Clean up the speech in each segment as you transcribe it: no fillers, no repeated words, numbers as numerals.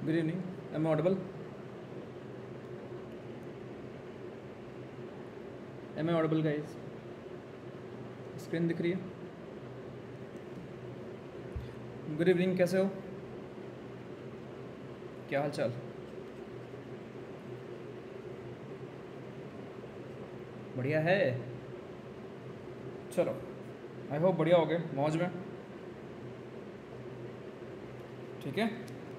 Good evening, am audible? Am I audible guys? Screen दिख रही है? गुड इवनिंग, कैसे हो? क्या हाल चाल? बढ़िया है। चलो, आई होप बढ़िया हो गए, मौज में। ठीक है,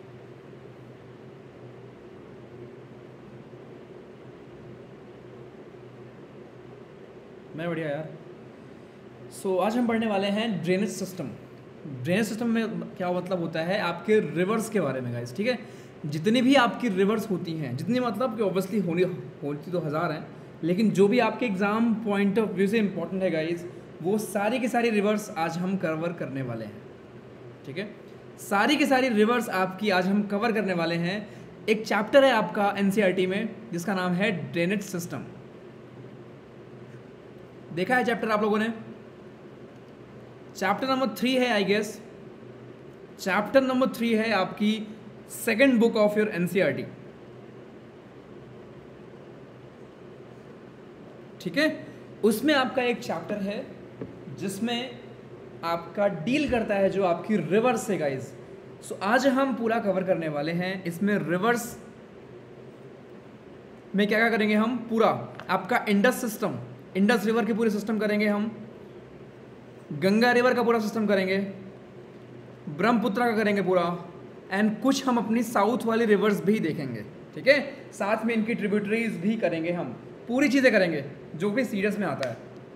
मैं बढ़िया यार। आज हम पढ़ने वाले हैं ड्रेनेज सिस्टम। ड्रेनेज सिस्टम में क्या मतलब होता है, आपके रिवर्स के बारे में गाइस। ठीक है, जितनी भी आपकी रिवर्स होती हैं, जितनी मतलब कि ऑब्वियसली होती तो हज़ार हैं, लेकिन जो भी आपके एग्ज़ाम पॉइंट ऑफ व्यू से इंपॉर्टेंट है गाइस, वो सारी की सारी रिवर्स आज हम कवर करने वाले हैं। ठीक है, सारी की सारी रिवर्स आपकी आज हम कवर करने वाले हैं। एक चैप्टर है आपका एनसीईआरटी में जिसका नाम है ड्रेनेज सिस्टम। देखा है चैप्टर आप लोगों ने? चैप्टर नंबर 3 है आई गेस। चैप्टर नंबर 3 है आपकी second book of your NCERT. ठीक है, उसमें आपका एक चैप्टर है जिसमें आपका डील करता है जो आपकी रिवर्स है गाइस। आज हम पूरा कवर करने वाले हैं। इसमें रिवर्स में क्या क्या करेंगे हम? पूरा आपका इंडस सिस्टम, इंडस रिवर के पूरे सिस्टम करेंगे हम, गंगा रिवर का पूरा सिस्टम करेंगे, ब्रह्मपुत्र का करेंगे पूरा, एंड कुछ हम अपनी साउथ वाली रिवर्स भी देखेंगे। ठीक है, साथ में इनकी ट्रिब्यूटरीज भी करेंगे, हम पूरी चीज़ें करेंगे जो भी सीरियस में आता है।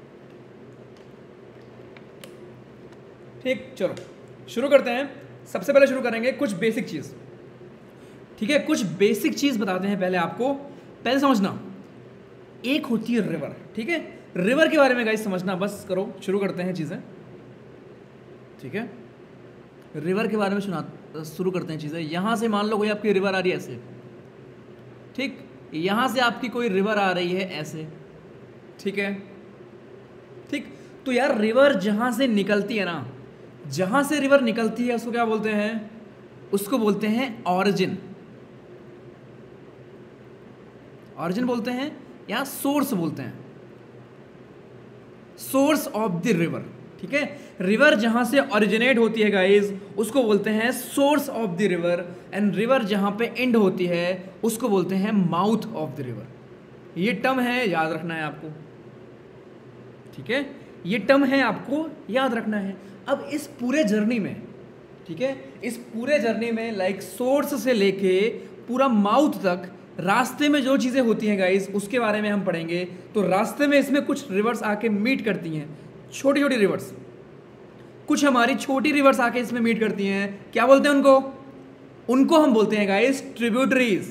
ठीक, चलो शुरू करते हैं। सबसे पहले शुरू करेंगे कुछ बेसिक चीज़। ठीक है, कुछ बेसिक चीज़ बताते हैं पहले आपको। पहले समझना, एक होती है रिवर। ठीक है, रिवर के बारे में गाइस समझना बस करो। शुरू करते हैं चीज़ें। ठीक है, रिवर के बारे में शुरू करते हैं चीज़ें। यहाँ से मान लो कोई आपकी रिवर आ रही है ऐसे, ठीक, यहाँ से आपकी कोई रिवर आ रही है ऐसे, ठीक है, ठीक। तो यार रिवर जहाँ से निकलती है ना, जहाँ से रिवर निकलती है उसको क्या बोलते हैं? उसको बोलते हैं ऑरिजिन। ऑरिजिन बोलते हैं या सोर्स बोलते हैं, सोर्स ऑफ द रिवर। ठीक है, रिवर जहां से ओरिजिनेट होती है गाइस उसको बोलते हैं source of the river, and river जहां पे एंड होती है उसको बोलते हैं माउथ ऑफ द रिवर। ये टर्म है, याद रखना है आपको। ठीक है, ये टर्म है, आपको याद रखना है। अब इस पूरे जर्नी में, ठीक है, इस पूरे जर्नी में लाइक सोर्स से लेके पूरा माउथ तक रास्ते में जो चीज़ें होती हैं गाइस उसके बारे में हम पढ़ेंगे। तो रास्ते में इसमें कुछ रिवर्स आके मीट करती हैं, छोटी छोटी रिवर्स, कुछ हमारी छोटी रिवर्स आके इसमें मीट करती हैं। क्या बोलते हैं उनको? उनको हम बोलते हैं गाइस ट्रिब्यूटरीज।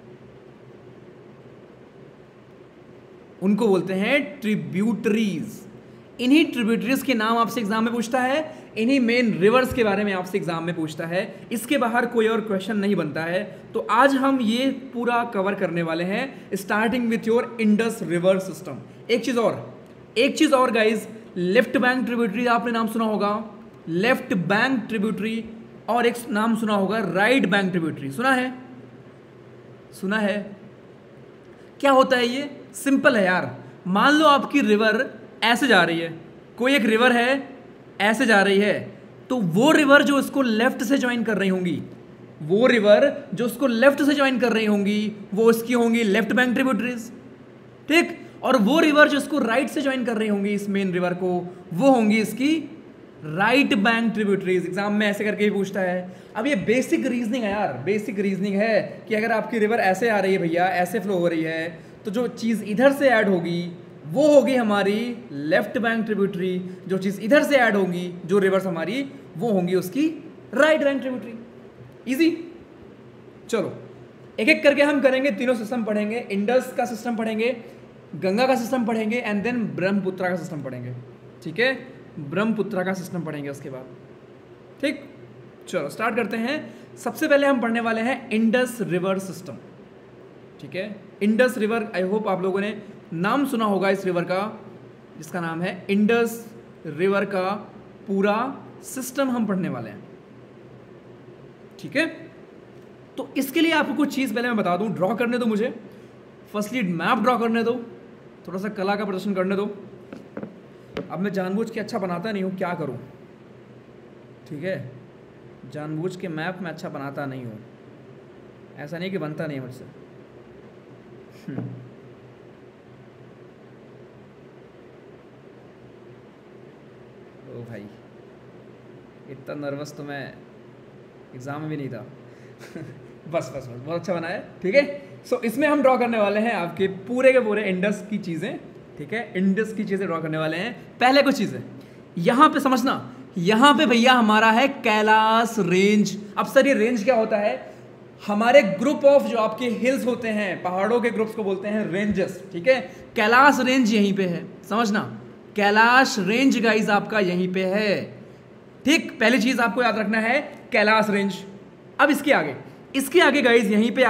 उनको बोलते हैं ट्रिब्यूटरीज। इन्हीं ट्रिब्यूटरीज के नाम आपसे एग्जाम में पूछता है, इन्हीं मेन रिवर्स के बारे में आपसे एग्जाम में पूछता है। इसके बाहर कोई और क्वेश्चन नहीं बनता है। तो आज हम ये पूरा कवर करने वाले हैं, starting with your Indus river system. एक चीज और गाइज, लेफ्ट बैंक ट्रिब्यूटरी आपने नाम सुना होगा, लेफ्ट बैंक ट्रिब्यूटरी, और एक नाम सुना होगा राइट बैंक ट्रिब्यूटरी। सुना है? सुना है? क्या होता है ये? सिंपल है यार। मान लो आपकी रिवर ऐसे जा रही है, कोई एक रिवर है ऐसे जा रही है, तो वो रिवर जो उसको लेफ्ट से ज्वाइन कर रही होंगी, वो रिवर जो उसको लेफ्ट से ज्वाइन कर रही होंगी वो उसकी होंगी लेफ्ट बैंक ट्रिब्यूटरीज। ठीक, और वो रिवर जो उसको राइट से ज्वाइन कर रही होंगी इस मेन रिवर को, वो होंगी इसकी राइट बैंक ट्रिब्यूटरीज। एग्जाम में ऐसे करके भी पूछता है। अब ये बेसिक रीजनिंग है यार, बेसिक रीजनिंग है कि अगर आपकी रिवर ऐसे आ रही है भैया, ऐसे फ्लो हो रही है, तो जो चीज़ इधर से ऐड होगी वो होगी हमारी लेफ्ट बैंक ट्रिब्यूटरी, जो चीज़ इधर से ऐड होगी, जो रिवर्स हमारी, वो होंगी उसकी राइट बैंक ट्रिब्यूटरी। इजी। चलो एक एक करके हम करेंगे, तीनों सिस्टम पढ़ेंगे। इंडस का सिस्टम पढ़ेंगे, गंगा का सिस्टम पढ़ेंगे, एंड देन ब्रह्मपुत्र का सिस्टम पढ़ेंगे। ठीक है, ब्रह्मपुत्र का सिस्टम पढ़ेंगे उसके बाद। ठीक, चलो स्टार्ट करते हैं। सबसे पहले हम पढ़ने वाले हैं इंडस रिवर सिस्टम। ठीक है, इंडस रिवर, आई होप आप लोगों ने नाम सुना होगा इस रिवर का, जिसका नाम है इंडस रिवर का पूरा सिस्टम हम पढ़ने वाले हैं। ठीक है, तो इसके लिए आपको कुछ चीज़ पहले मैं बता दूं, ड्रॉ करने दो मुझे। फर्स्टली मैप ड्रॉ करने दो, थोड़ा सा कला का प्रदर्शन करने दो। अब मैं जानबूझ के अच्छा बनाता नहीं हूँ, क्या करूँ, ठीक है, जानबूझ के मैप में अच्छा बनाता नहीं हूँ, ऐसा नहीं कि बनता नहीं है मुझसे। ओ भाई, इतना नर्वस तो मैं एग्ज़ाम में भी नहीं था। बस बस बस, बहुत अच्छा बना है, ठीक है। सो इसमें हम ड्रॉ करने वाले हैं आपके पूरे के पूरे इंडस की चीज़ें, ठीक है, इंडस की चीज़ें ड्रॉ करने वाले हैं। पहले कुछ चीज़ें यहाँ पे समझना, यहाँ पे भैया हमारा है कैलाश रेंज। अब सर ये रेंज क्या होता है? हमारे ग्रुप ऑफ जो आपके हिल्स होते हैं, पहाड़ों के ग्रुप्स को बोलते हैं रेंजेस, ठीक है। कैलाश रेंज यहीं पे है, समझना, कैलाश रेंज गाइस आपका यहीं पे है, ठीक। पहली चीज आपको याद रखना है कैलाश रेंज। अब इसके आगे गाइस यहीं पे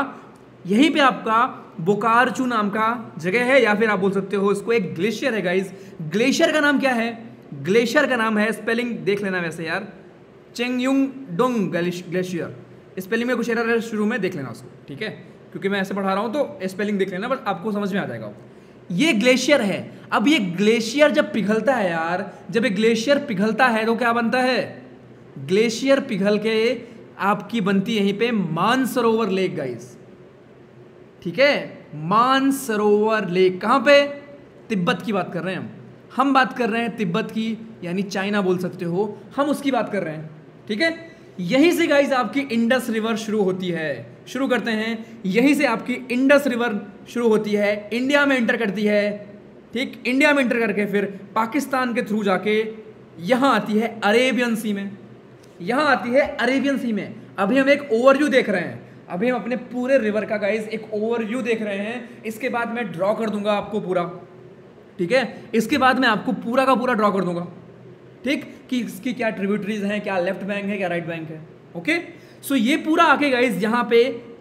आपका बोकारोचू नाम का जगह है, या फिर आप बोल सकते हो इसको एक ग्लेशियर है गाइस। ग्लेशियर का नाम क्या है? ग्लेशियर का नाम है, स्पेलिंग देख लेना वैसे यार, चेंगयुंगडोंग ग्लेशियर। स्पेलिंग में कुछ एरर है शुरू में, देख लेना उसको, ठीक है, क्योंकि मैं ऐसे पढ़ा रहा हूं तो स्पेलिंग देख लेना, बट आपको समझ में आ जाएगा। ये ग्लेशियर है। अब ये ग्लेशियर जब पिघलता है यार, जब ये ग्लेशियर पिघलता है तो क्या बनता है? ग्लेशियर पिघल के आपकी बनती यहीं पे मानसरोवर लेक गाइस, ठीक है। मानसरोवर लेक कहां पे? तिब्बत की बात कर रहे हैं हम बात कर रहे हैं तिब्बत की, यानी चाइना बोल सकते हो, हम उसकी बात कर रहे हैं, ठीक है। यहीं से गाइस आपकी इंडस रिवर शुरू होती है। शुरू करते हैं, यहीं से आपकी इंडस रिवर शुरू होती है, इंडिया में एंटर करती है, ठीक। इंडिया में एंटर करके फिर पाकिस्तान के थ्रू जाके यहां आती है अरेबियन सी में, यहां आती है अरेबियन सी में। अभी हम एक ओवरव्यू देख रहे हैं, अभी हम अपने पूरे रिवर का गाइस एक ओवरव्यू देख रहे हैं। इसके बाद मैं ड्रॉ कर दूंगा आपको पूरा, ठीक है, इसके बाद मैं आपको पूरा का पूरा ड्रॉ कर दूंगा, ठीक, कि इसकी क्या ट्रिब्यूटरीज हैं, क्या लेफ्ट बैंक है, क्या राइट बैंक है, ओके। सो ये पूरा आके गाइस यहाँ पे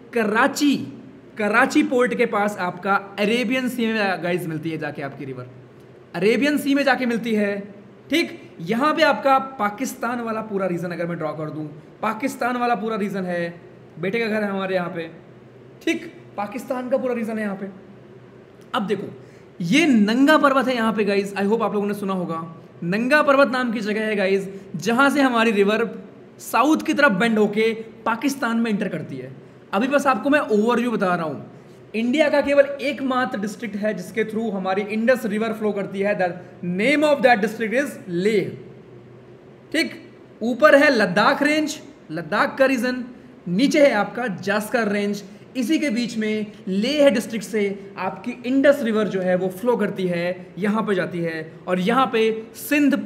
कराची पोर्ट के पास आपका अरेबियन सी में गाइस मिलती है जाके आपकी रिवर, अरेबियन सी में जाके मिलती है, ठीक। यहाँ पे आपका पाकिस्तान वाला पूरा रीजन अगर मैं ड्रॉ कर दूं, पाकिस्तान वाला पूरा रीजन है, बेटे का घर है हमारे यहाँ पे, ठीक, पाकिस्तान का पूरा रीजन है यहाँ पे। अब देखो ये नंगा पर्वत है यहाँ पे गाइस, आई होप आप लोगों ने सुना होगा, नंगा पर्वत नाम की जगह है गाइस, जहां से हमारी रिवर साउथ की तरफ बेंड होके पाकिस्तान में इंटर करती है। अभी बस आपको मैं ओवरव्यू बता रहा हूं, इंडिया का केवल एकमात्र डिस्ट्रिक्ट है जिसके थ्रू हमारी इंडस रिवर फ्लो करती है, the name of that district is Leh, ठीक। ऊपर है लद्दाख रेंज, लद्दाख का रीजन, नीचे है आपका जास्कर रेंज, इसी के बीच में लेह डिस्ट्रिक्ट से आपकी इंडस रिवर जो है वो फ्लो करती है, यहाँ पे जाती है, और यहाँ पे सिंध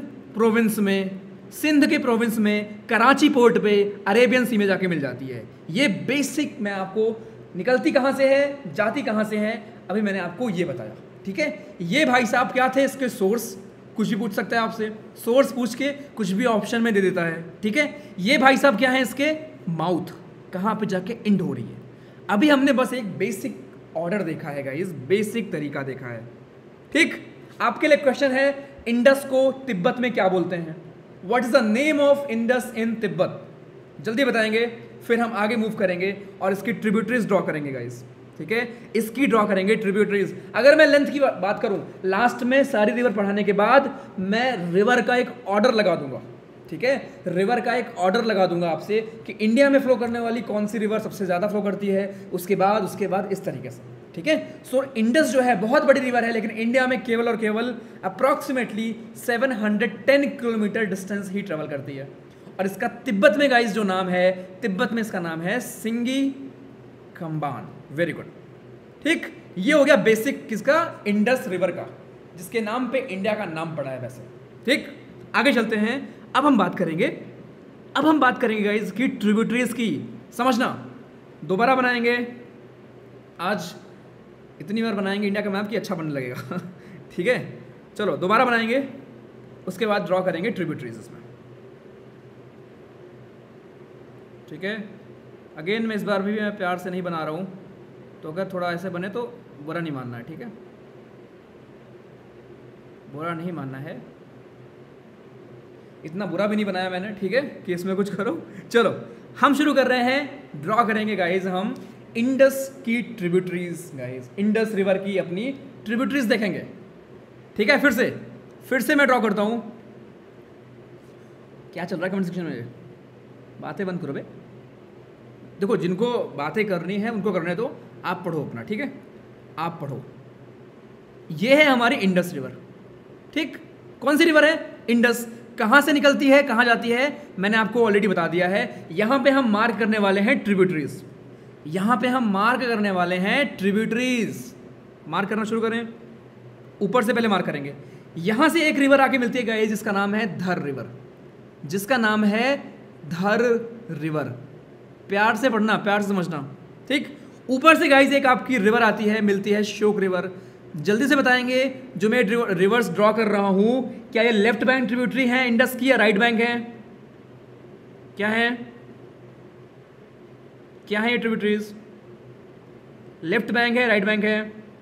के प्रोविंस में कराची पोर्ट पे अरेबियन सी में जाके मिल जाती है। ये बेसिक मैं आपको, निकलती कहाँ से है, जाती कहाँ से है, अभी मैंने आपको ये बताया, ठीक है। ये भाई साहब क्या थे इसके सोर्स, कुछ भी पूछ सकता है आपसे, सोर्स पूछ के कुछ भी ऑप्शन में दे देता है, ठीक है। ये भाई साहब क्या है इसके माउथ, कहाँ पे जाके इंड हो रही है। अभी हमने बस एक बेसिक ऑर्डर देखा है गाइस, बेसिक तरीका देखा है, ठीक। आपके लिए क्वेश्चन है, इंडस को तिब्बत में क्या बोलते हैं? What is the name of Indus in Tibet? जल्दी बताएंगे, फिर हम आगे मूव करेंगे और इसकी ट्रिब्यूटरीज ड्रॉ करेंगे गाइस, ठीक है, इसकी ड्रॉ करेंगे ट्रिब्यूटरीज। अगर मैं लेंथ की बात करूं, लास्ट में सारी रिवर पढ़ाने के बाद मैं रिवर का एक ऑर्डर लगा दूंगा, ठीक है, रिवर का एक ऑर्डर लगा दूंगा आपसे कि इंडिया में फ्लो करने वाली कौन सी रिवर सबसे ज़्यादा फ्लो करती है, उसके बाद इस तरीके से, ठीक है। सो इंडस जो है बहुत बड़ी रिवर है, लेकिन इंडिया में केवल और केवल अप्रॉक्सीमेटली 710 किलोमीटर डिस्टेंस ही ट्रेवल करती है। और इसका तिब्बत में गाइस जो नाम है, तिब्बत में इसका नाम है सिंगी खम्बान। वेरी गुड, ठीक। ये हो गया बेसिक किसका, इंडस रिवर का, जिसके नाम पे इंडिया का नाम पड़ा है वैसे, ठीक। आगे चलते हैं, अब हम बात करेंगे गाइस की ट्रिब्यूटरीज की। समझना, दोबारा बनाएंगे, आज इतनी बार बनाएंगे इंडिया का मैप कि अच्छा बनने लगेगा। ठीक है, चलो दोबारा बनाएंगे, उसके बाद ड्रॉ करेंगे ट्रिब्यूटरीज इसमें, ठीक है। अगेन मैं इस बार भी मैं प्यार से नहीं बना रहा हूँ, तो अगर थोड़ा ऐसे बने तो बुरा नहीं मानना है, ठीक है, बुरा नहीं मानना है, इतना बुरा भी नहीं बनाया मैंने, ठीक है, कि इसमें कुछ करो। चलो हम शुरू कर रहे हैं ड्रॉ करेंगे गाइज हम इंडस की ट्रिब्यूटरीज गाइज, इंडस रिवर की अपनी ट्रिब्यूटरीज देखेंगे। ठीक है, फिर से मैं ड्रॉ करता हूं। क्या चल रहा है कमेंट सेक्शन में? बातें बंद करो बे। देखो, जिनको बातें करनी है उनको करने दो, आप पढ़ो अपना। ठीक है, आप पढ़ो। ये है हमारी इंडस रिवर। ठीक, कौन सी रिवर है? इंडस। कहां से निकलती है, कहां जाती है, मैंने आपको ऑलरेडी बता दिया है। यहां पे हम मार्क करने वाले हैं ट्रिब्यूटरीज। यहां पे हम मार्क करने वाले हैं ट्रिब्यूटरीज। मार्क करना शुरू करें। ऊपर से पहले मार्क करेंगे। यहां से एक रिवर आके मिलती है गाइस, जिसका नाम है धर रिवर, जिसका नाम है धर रिवर। प्यार से पढ़ना, प्यार से समझना। ठीक, ऊपर से गाइस एक आपकी रिवर आती है, मिलती है श्योक रिवर। जल्दी से बताएंगे, जो मैं रिवर्स ड्रॉ कर रहा हूं, क्या ये लेफ्ट बैंक ट्रिब्यूटरी है इंडस की या राइट बैंक है? क्या है? क्या है ये ट्रिब्यूटरीज? लेफ्ट बैंक है, राइट बैंक है?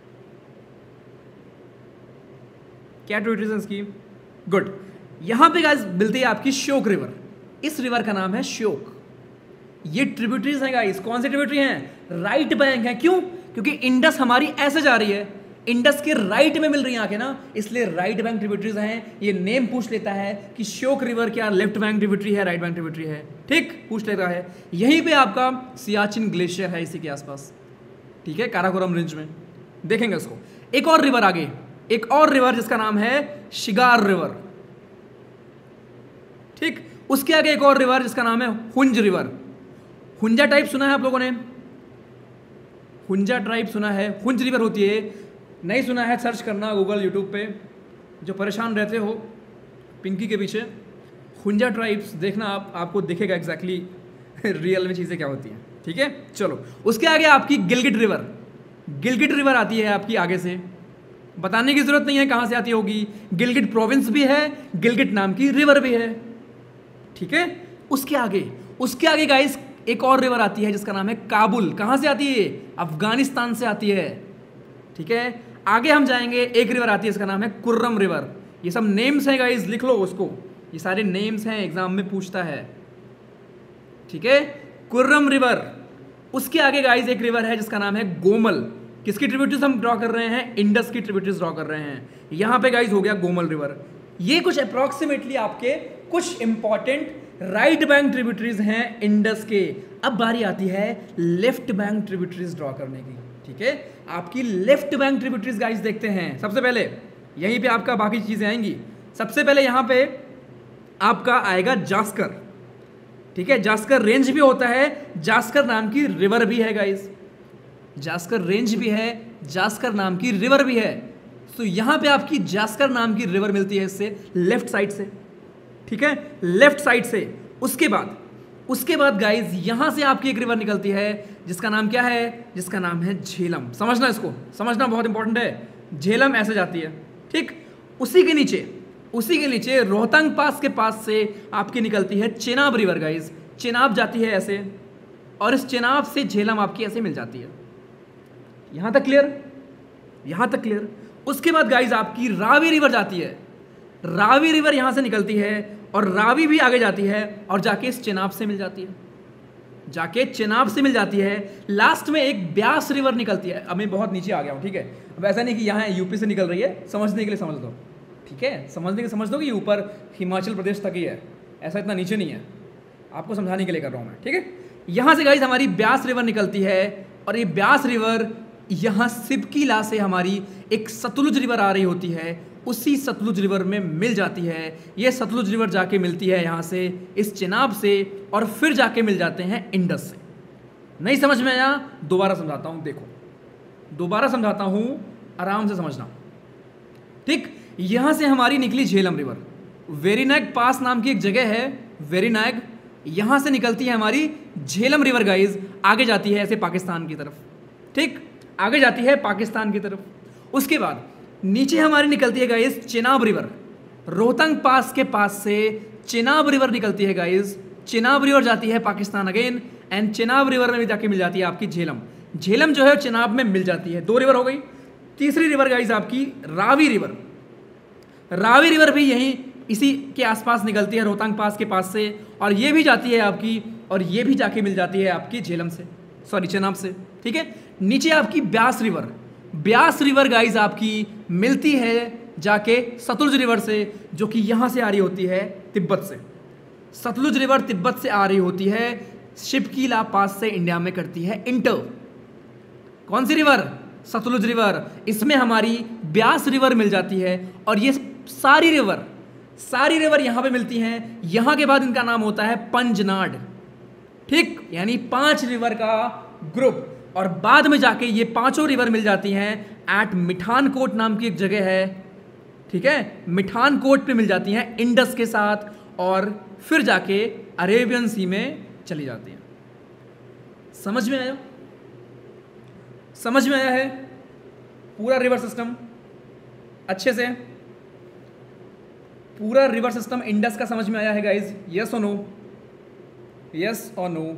क्या ट्रिब्यूटरीज है इसकी? गुड। यहां पे गाइस मिलती है आपकी श्योक रिवर। इस रिवर का नाम है श्योक। ये ट्रिब्यूटरीज हैं गाइस। कौन सी ट्रिब्यूटरी हैं? राइट बैंक है। क्यों? क्योंकि इंडस हमारी ऐसे जा रही है, इंडस के राइट में मिल रही है आके ना, इसलिए राइट बैंक ट्रिब्यूटरीज हैं। ये नेम पूछ लेता है कि श्योक रिवर क्या लेफ्ट बैंक ट्रिब्यूटरी है, राइट बैंक ट्रिब्यूटरी है। ठीक, पूछ लेता है। यहीं पे आपका सियाचिन ग्लेशियर है, इसी के आसपास। ठीक है, काराकोरम रेंज में देखेंगे उसको। एक और रिवर आगे, एक और रिवर जिसका नाम है शिगार रिवर। ठीक, उसके आगे एक और रिवर जिसका नाम है हुंज रिवर। हुंजा टाइप सुना है आप लोगों ने? हुंजा टाइप सुना है? हुंज रिवर होती है। नहीं सुना है, सर्च करना गूगल यूट्यूब पे। जो परेशान रहते हो पिंकी के पीछे, हुंजा ट्राइब्स देखना, आपको दिखेगा एग्जैक्टली रियल में चीज़ें क्या होती हैं। ठीक है, चलो। उसके आगे आपकी गिलगिट रिवर। गिलगिट रिवर आती है आपकी आगे से, बताने की जरूरत नहीं है कहाँ से आती होगी। गिलगिट प्रोविंस भी है, गिलगिट नाम की रिवर भी है। ठीक है, उसके आगे गाइस एक और रिवर आती है जिसका नाम है काबुल। कहाँ से आती है? अफगानिस्तान से आती है। ठीक है, आगे हम जाएंगे, एक रिवर आती है इसका नाम है कुर्रम रिवर। ये सब नेम्स हैं गाइस, लिख लो उसको, ये सारे नेम्स हैं, एग्जाम में पूछता है। ठीक है, कुर्रम रिवर। उसके आगे गाइस एक रिवर है जिसका नाम है गोमल। किसकी ट्रिब्यूटरीज हम ड्रॉ कर रहे हैं? इंडस की ट्रिब्यूटरीज ड्रॉ कर रहे हैं। यहां पे गाइस हो गया गोमल रिवर। ये कुछ अप्रॉक्सीमेटली आपके कुछ इंपॉर्टेंट राइट बैंक ट्रिब्यूटरीज हैं इंडस के। अब बारी आती है लेफ्ट बैंक ट्रिब्यूटरीज ड्रॉ करने की। ठीक है, आपकी लेफ्ट बैंक ट्रिब्यूटरीज गाइस देखते हैं। सबसे पहले यहीं पे आपका बाकी चीजें आएंगी। सबसे पहले यहां पे आपका आएगा जास्कर। ठीक है, जास्कर रेंज भी होता है, जास्कर नाम की रिवर भी है गाइस। जास्कर रेंज भी है, जास्कर नाम की रिवर भी है। तो यहां पे आपकी जास्कर नाम की रिवर मिलती है इससे लेफ्ट साइड से। ठीक है, लेफ्ट साइड से। उसके बाद गाइस यहां से आपकी एक रिवर निकलती है जिसका नाम क्या है? जिसका नाम है झेलम। समझना, इसको समझना बहुत इंपॉर्टेंट है। झेलम ऐसे जाती है। ठीक, उसी के नीचे रोहतांग पास के पास से आपकी निकलती है चेनाब रिवर गाइस। चेनाब जाती है ऐसे, और इस चेनाब से झेलम आपकी ऐसे मिल जाती है। यहां तक क्लियर? उसके बाद गाइस आपकी रावी रिवर जाती है। रावी रिवर यहां से निकलती है और रावी भी आगे जाती है और जाके इस चेनाब से मिल जाती है। लास्ट में एक ब्यास रिवर निकलती है। अब मैं बहुत नीचे आ गया हूं। ठीक है, अब ऐसा नहीं कि यहाँ यूपी से निकल रही है, समझने के लिए समझ दो। ठीक है, समझ दो कि ऊपर हिमाचल प्रदेश तक ही है, ऐसा इतना नीचे नहीं है। आपको समझाने के लिए कर रहा हूं मैं। ठीक है, यहां से गाइस हमारी ब्यास रिवर निकलती है और ये ब्यास रिवर यहाँ सिपकीला से हमारी एक सतलुज रिवर आ रही होती है, उसी सतलुज रिवर में मिल जाती है। ये सतलुज रिवर जाके मिलती है यहाँ से इस चेनाब से, और फिर जाके मिल जाते हैं इंडस से। नहीं समझ में आया? दोबारा समझाता हूँ, देखो दोबारा समझाता हूँ, आराम से समझना। ठीक, यहाँ से हमारी निकली झेलम रिवर। वेरीनाग पास नाम की एक जगह है, वेरीनाग, यहाँ से निकलती है हमारी झेलम रिवर गाइज, आगे जाती है ऐसे पाकिस्तान की तरफ। ठीक, आगे जाती है पाकिस्तान की तरफ। उसके बाद नीचे हमारी निकलती है guys Chenab river. Rohtang pass के पास से चेनाब रिवर निकलती है गाइस। चेनाब रिवर जाती है Pakistan again, and Chenab river में भी जाके मिल जाती है आपकी झेलम। झेलम जो है चेनाब में मिल जाती है। 2 रिवर हो गई। तीसरी रिवर गाइस आपकी रावी रिवर। रावी रिवर भी यहीं इसी के आसपास निकलती है, रोहतांग पास के पास से, और ये भी जाती है आपकी और ये भी जाके मिल जाती है आपकी झेलम से, सॉरी चेनाब से, ठीक है। नीचे आपकी Beas river, Beas river guys आपकी मिलती है जाके सतलुज रिवर से, जो कि यहाँ से आ रही होती है तिब्बत से। सतलुज रिवर तिब्बत से आ रही होती है, शिपकीला पास से इंडिया में करती है इंटर। कौन सी रिवर? सतलुज रिवर। इसमें हमारी ब्यास रिवर मिल जाती है, और ये सारी रिवर यहाँ पे मिलती हैं। यहाँ के बाद इनका नाम होता है पंजनाड, ठीक, यानी 5 रिवर का ग्रुप। और बाद में जाके ये 5 रिवर मिल जाती हैं एट मिठानकोट नाम की एक जगह है, ठीक है, मिठानकोट पे मिल जाती हैं इंडस के साथ, और फिर जाके अरेबियन सी में चली जाती हैं। समझ में आया? समझ में आया है पूरा रिवर सिस्टम अच्छे से? पूरा रिवर सिस्टम इंडस का समझ में आया है गाइज? यस और नो? यस और नो?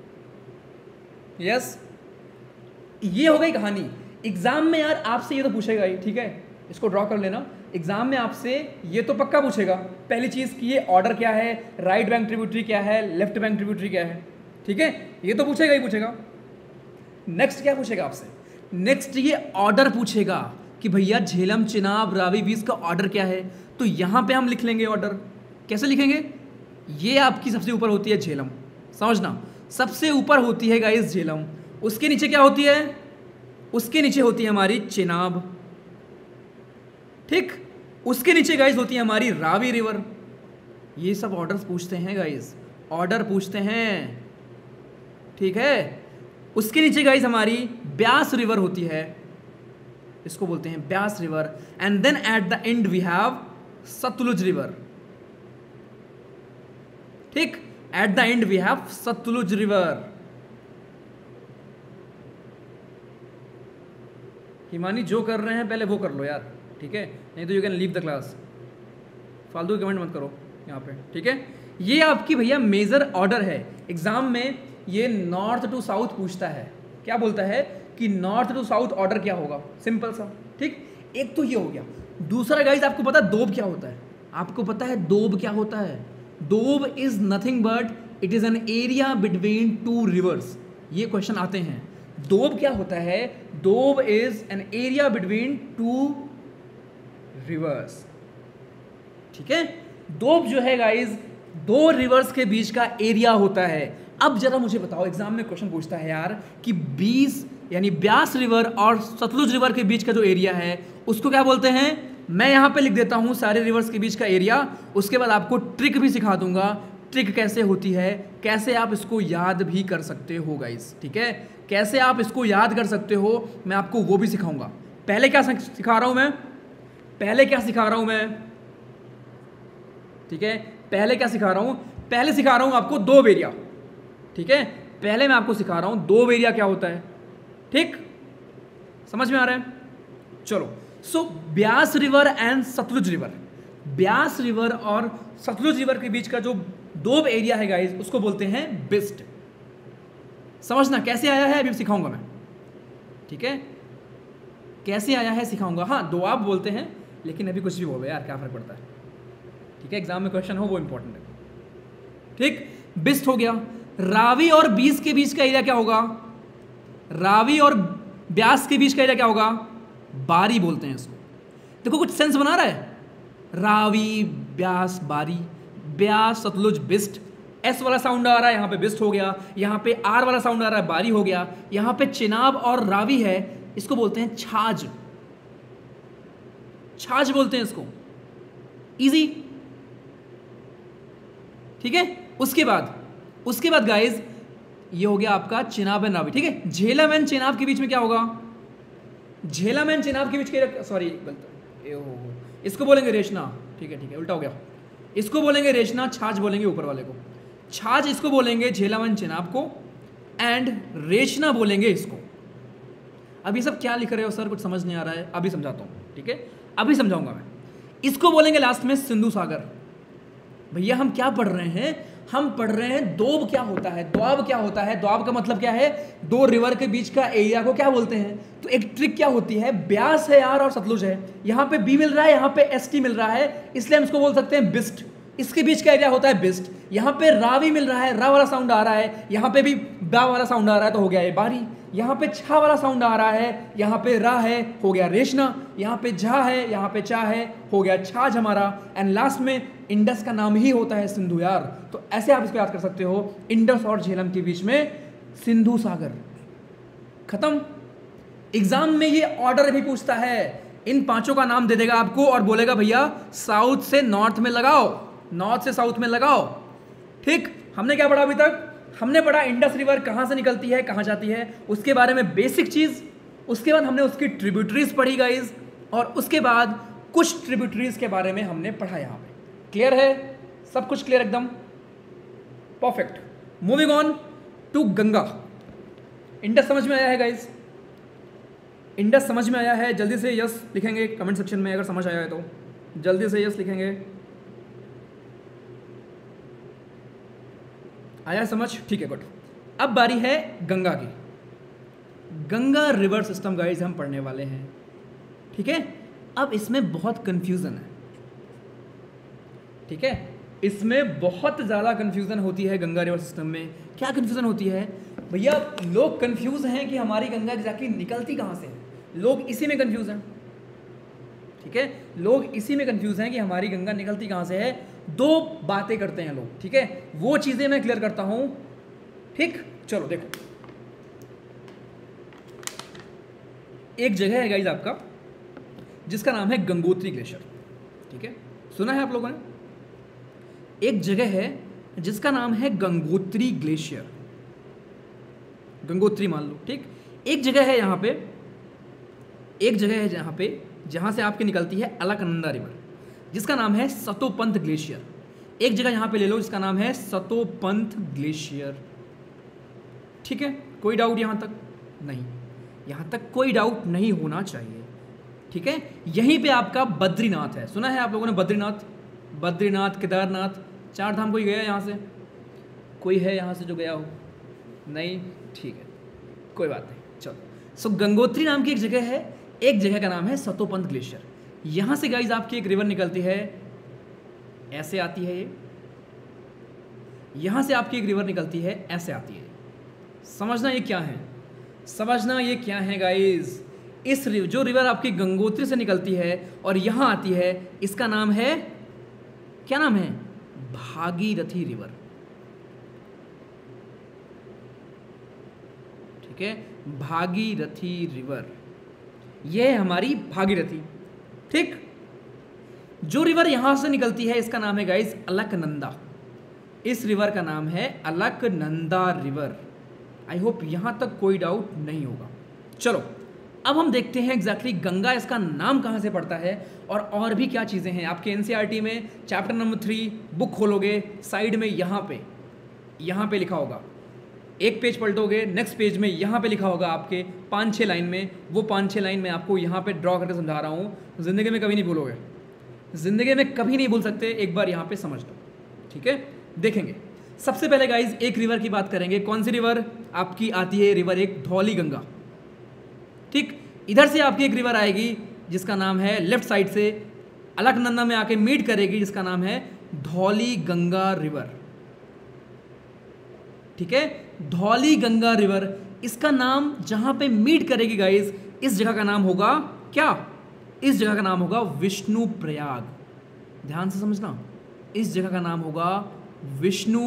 यस। ये हो गई कहानी। एग्जाम में यार आपसे ये तो पूछेगा ही, ठीक है, इसको ड्रॉ कर लेना। एग्जाम में आपसे ये तो पक्का पूछेगा, पहली चीज कि ये ऑर्डर क्या है, राइट बैंक ट्रिब्यूटरी क्या है, लेफ्ट बैंक ट्रिब्यूटरी क्या है, ठीक है, ये तो पूछेगा ही पूछेगा। नेक्स्ट क्या पूछेगा आपसे? नेक्स्ट ये ऑर्डर पूछेगा कि भैया झेलम, चिनाब, रावी, बीस का ऑर्डर क्या है। तो यहां पे हम लिख लेंगे ऑर्डर। कैसे लिखेंगे? ये आपकी सबसे ऊपर होती है झेलम, समझना, सबसे ऊपर होती है गाइस झेलम। उसके नीचे क्या होती है? उसके नीचे होती है हमारी चिनाब, ठीक, उसके नीचे गाइस होती है हमारी रावी रिवर। ये सब ऑर्डर्स पूछते हैं गाइस, ऑर्डर पूछते हैं, ठीक है। उसके नीचे गाइस हमारी ब्यास रिवर होती है, इसको बोलते हैं Beas river. And then at the end we have Sutlej river, ठीक, at the end we have Sutlej river. Himani जो कर रहे हैं पहले वो कर लो यार, ठीक है, नहीं तो you can leave the class. फालतू कमेंट मत करो यहाँ पे, ठीक है। ये आपकी भैया मेजर ऑर्डर है। एग्जाम में ये नॉर्थ टू साउथ पूछता है। क्या बोलता है कि नॉर्थ टू साउथ ऑर्डर क्या होगा? सिंपल सा, ठीक। एक तो ये हो गया। दूसरा गाइस आपको पता है दोब क्या होता है? आपको पता है दोब क्या होता है? Doab is nothing but it is an area between 2 rivers. ये क्वेश्चन आते हैं। दोब क्या होता है? Doab is an area between 2 rivers, ठीक है। दोब जो है गाइस 2 रिवर्स के बीच का एरिया होता है। अब जरा मुझे बताओ, एग्जाम में क्वेश्चन पूछता है यार कि 20 यानी ब्यास रिवर और सतलुज रिवर के बीच का जो एरिया है उसको क्या बोलते हैं? मैं यहां पे लिख देता हूं सारे रिवर्स के बीच का एरिया। उसके बाद आपको ट्रिक भी सिखा दूंगा, ट्रिक कैसे होती है, कैसे आप इसको याद भी कर सकते हो गाइस, ठीक है, कैसे आप इसको याद कर सकते हो, मैं आपको वो भी सिखाऊंगा। पहले क्या सिखा रहा हूं मैं? पहले क्या सिखा रहा हूं मैं? ठीक है, पहले क्या सिखा रहा हूं? पहले सिखा रहा हूं आपको दोब एरिया, ठीक है। पहले मैं आपको सिखा रहा हूं दोब एरिया क्या होता है, ठीक, समझ में आ रहा है? चलो, so Beas river and Sutlej river, Beas river और सतलुज रिवर के बीच का जो दोब एरिया है गाइस उसको बोलते हैं बिस्ट। समझना कैसे आया है अभी सिखाऊंगा मैं, ठीक है, कैसे आया है सिखाऊंगा। हाँ, दोआब बोलते हैं, लेकिन अभी कुछ भी बोलो यार, क्या फर्क पड़ता है, ठीक है, एग्जाम में क्वेश्चन हो वो इंपॉर्टेंट है, ठीक। बिस्ट हो गया। रावी और बीस के बीच का एरिया क्या होगा? रावी और ब्यास के बीच का एरिया क्या होगा? बारी बोलते हैं इसको। देखो कुछ सेंस बना रहा है, रावी, ब्यास, बारी, ब्यास, सतलुज, बिस्ट। एस वाला साउंड आ रहा है, यहाँ पे बिस्ट हो गया, यहाँ पे आर वाला साउंड आ रहा है, बारी हो गया, यहाँ पे चिनाब और रावी है, इसको बोलते हैं छाछ, छाछ बोलते हैं इसको, इजी, ठीक है। उसके बाद गाइज ये हो गया आपका चिनाब एंड रावी, ठीक है। झेलम एंड चिनाब के बीच में क्या होगा? झेलम एंड चिनाब के बीच के, सॉरी इसको बोलेंगे रेशना, ठीक है, उल्टा हो गया, इसको बोलेंगे रेशना, छाछ बोलेंगे ऊपर वाले को, छाछ इसको बोलेंगे झेलम एंड चिनाब को, एंड रेशना बोलेंगे इसको। अब ये सब क्या लिख रहे हो सर, कुछ समझ नहीं आ रहा है, अभी समझाता हूँ, ठीक है, अभी समझाऊंगा मैं। इसको बोलेंगे लास्ट में सिंधु सागर। भैया हम क्या पढ़ रहे हैं? हम पढ़ रहे हैं दोब क्या होता है, द्वाब क्या होता है। द्वाब का मतलब क्या है? 2 रिवर के बीच का एरिया को क्या बोलते हैं? तो एक ट्रिक क्या होती है, ब्यास है यार और सतलुज है, यहाँ पे बी मिल रहा है, यहाँ पे एस टी मिल रहा है, इसलिए हम इसको बोल सकते हैं बिस्ट। इसके बीच का एरिया होता है बिस्ट। यहाँ पे रा भी मिल रहा है, रा वाला साउंड आ रहा है, यहाँ पे भी बा वाला साउंड आ रहा है, तो हो गया ये बारी। यहाँ पे छा वाला साउंड आ रहा है, यहाँ पे रा है, हो गया रेशना। यहाँ पे झा है, यहाँ पे चा है, हो गया छाछ हमारा। एंड लास्ट में इंडस का नाम ही होता है सिंधु यार। तो ऐसे आप इसको याद कर सकते हो, इंडस और झेलम के बीच में सिंधु सागर। खत्म। एग्जाम में ये ऑर्डर भी पूछता है, इन पांचों का नाम दे देगा आपको और बोलेगा भैया साउथ से नॉर्थ में लगाओ, नॉर्थ से साउथ में लगाओ। ठीक, हमने क्या पढ़ा अभी तक? हमने पढ़ा इंडस रिवर कहां से निकलती है, कहां जाती है, उसके बारे में बेसिक चीज। उसके बाद हमने उसकी ट्रिब्यूटरीज पढ़ी गाइज, और उसके बाद कुछ ट्रिब्यूटरीज के बारे में हमने पढ़ा। यहां पे क्लियर है? सब कुछ क्लियर एकदम perfect. Moving on to Ganga. Indus समझ में आया है गाइज? इंडस समझ में आया है? जल्दी से यस लिखेंगे कमेंट सेक्शन में अगर समझ आया है तो, जल्दी से यस लिखेंगे। आया समझ? ठीक है, गुड। अब बारी है गंगा की। गंगा रिवर सिस्टम गाइज हम पढ़ने वाले हैं, ठीक है। अब इसमें बहुत कंफ्यूजन है, ठीक है, इसमें बहुत ज़्यादा कंफ्यूजन होती है गंगा रिवर सिस्टम में। क्या कंफ्यूजन होती है भैया? लोग कंफ्यूज हैं कि हमारी गंगा एग्जैक्टली निकलती कहाँ से है। लोग इसी में कंफ्यूज हैं, ठीक है, लोग इसी में कंफ्यूज हैं कि हमारी गंगा निकलती कहाँ से है। दो बातें करते हैं लोग, ठीक है, वो चीज़ें मैं क्लियर करता हूँ। ठीक, चलो देखो, एक जगह है गाइज आपका जिसका नाम है गंगोत्री ग्लेशियर, ठीक है, सुना है आप लोगों ने? एक जगह है जिसका नाम है गंगोत्री ग्लेशियर, गंगोत्री मान लो, ठीक। एक जगह है यहाँ पे, एक जगह है जहाँ से आपकी निकलती है अलकनंदा रिवर जिसका नाम है सतोपंथ ग्लेशियर। एक जगह यहाँ पे ले लो जिसका नाम है सतोपंथ ग्लेशियर, ठीक है। कोई डाउट यहाँ तक? नहीं, यहाँ तक कोई डाउट नहीं होना चाहिए, ठीक है। यहीं पे आपका बद्रीनाथ है, सुना है आप लोगों ने? बद्रीनाथ, बद्रीनाथ, केदारनाथ, चार धाम। कोई गया यहाँ से? कोई है यहाँ से जो गया हो? नहीं, ठीक है, कोई बात नहीं, चलो। सो गंगोत्री नाम की एक जगह है, एक जगह का नाम है सतोपंथ ग्लेशियर। यहाँ से गाइज आपकी एक रिवर निकलती है, ऐसे आती है ये। यहाँ से आपकी एक रिवर निकलती है, ऐसे आती है। समझना ये क्या है, समझना ये क्या है गाइज। इस जो रिवर आपकी गंगोत्री से निकलती है और यहाँ आती है, इसका नाम है, क्या नाम है? भागीरथी रिवर, ठीक है, भागीरथी रिवर। यह है हमारी भागीरथी, ठीक। जो रिवर यहां से निकलती है इसका नाम है गाइस अलकनंदा। इस रिवर का नाम है अलकनंदा रिवर। आई होप यहां तक कोई डाउट नहीं होगा। चलो अब हम देखते हैं एग्जैक्टली गंगा इसका नाम कहां से पड़ता है और भी क्या चीज़ें हैं। आपके एनसीईआरटी में चैप्टर नंबर 3 बुक खोलोगे, साइड में यहाँ पे लिखा होगा। एक पेज पलटोगे, नेक्स्ट पेज में यहाँ पे लिखा होगा आपके 5-6 लाइन में। वो 5-6 लाइन में आपको यहाँ पे ड्रॉ करके समझा रहा हूँ, ज़िंदगी में कभी नहीं भूलोगे, ज़िंदगी में कभी नहीं भूल सकते। एक बार यहाँ पे समझ लो, ठीक है। देखेंगे सबसे पहले गाइज एक रिवर की बात करेंगे। कौन सी रिवर आपकी आती है? रिवर एक धौली गंगा, ठीक। इधर से आपकी एक रिवर आएगी जिसका नाम है, लेफ्ट साइड से अलकनंदा में आके मीट करेगी, जिसका नाम है धौली गंगा रिवर, ठीक है। धौली गंगा रिवर, इसका नाम जहां पे मीट करेगी गाइज, इस जगह का नाम होगा क्या? इस जगह का नाम होगा विष्णु प्रयाग। ध्यान से समझना, इस जगह का नाम होगा विष्णु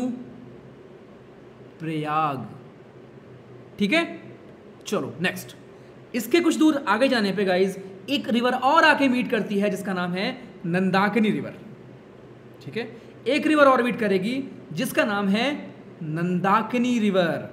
प्रयाग, ठीक है। चलो नेक्स्ट, इसके कुछ दूर आगे जाने पे गाइज एक रिवर और आके मीट करती है जिसका नाम है नंदाकिनी रिवर, ठीक है। एक रिवर और मीट करेगी जिसका नाम है नंदाकिनी रिवर,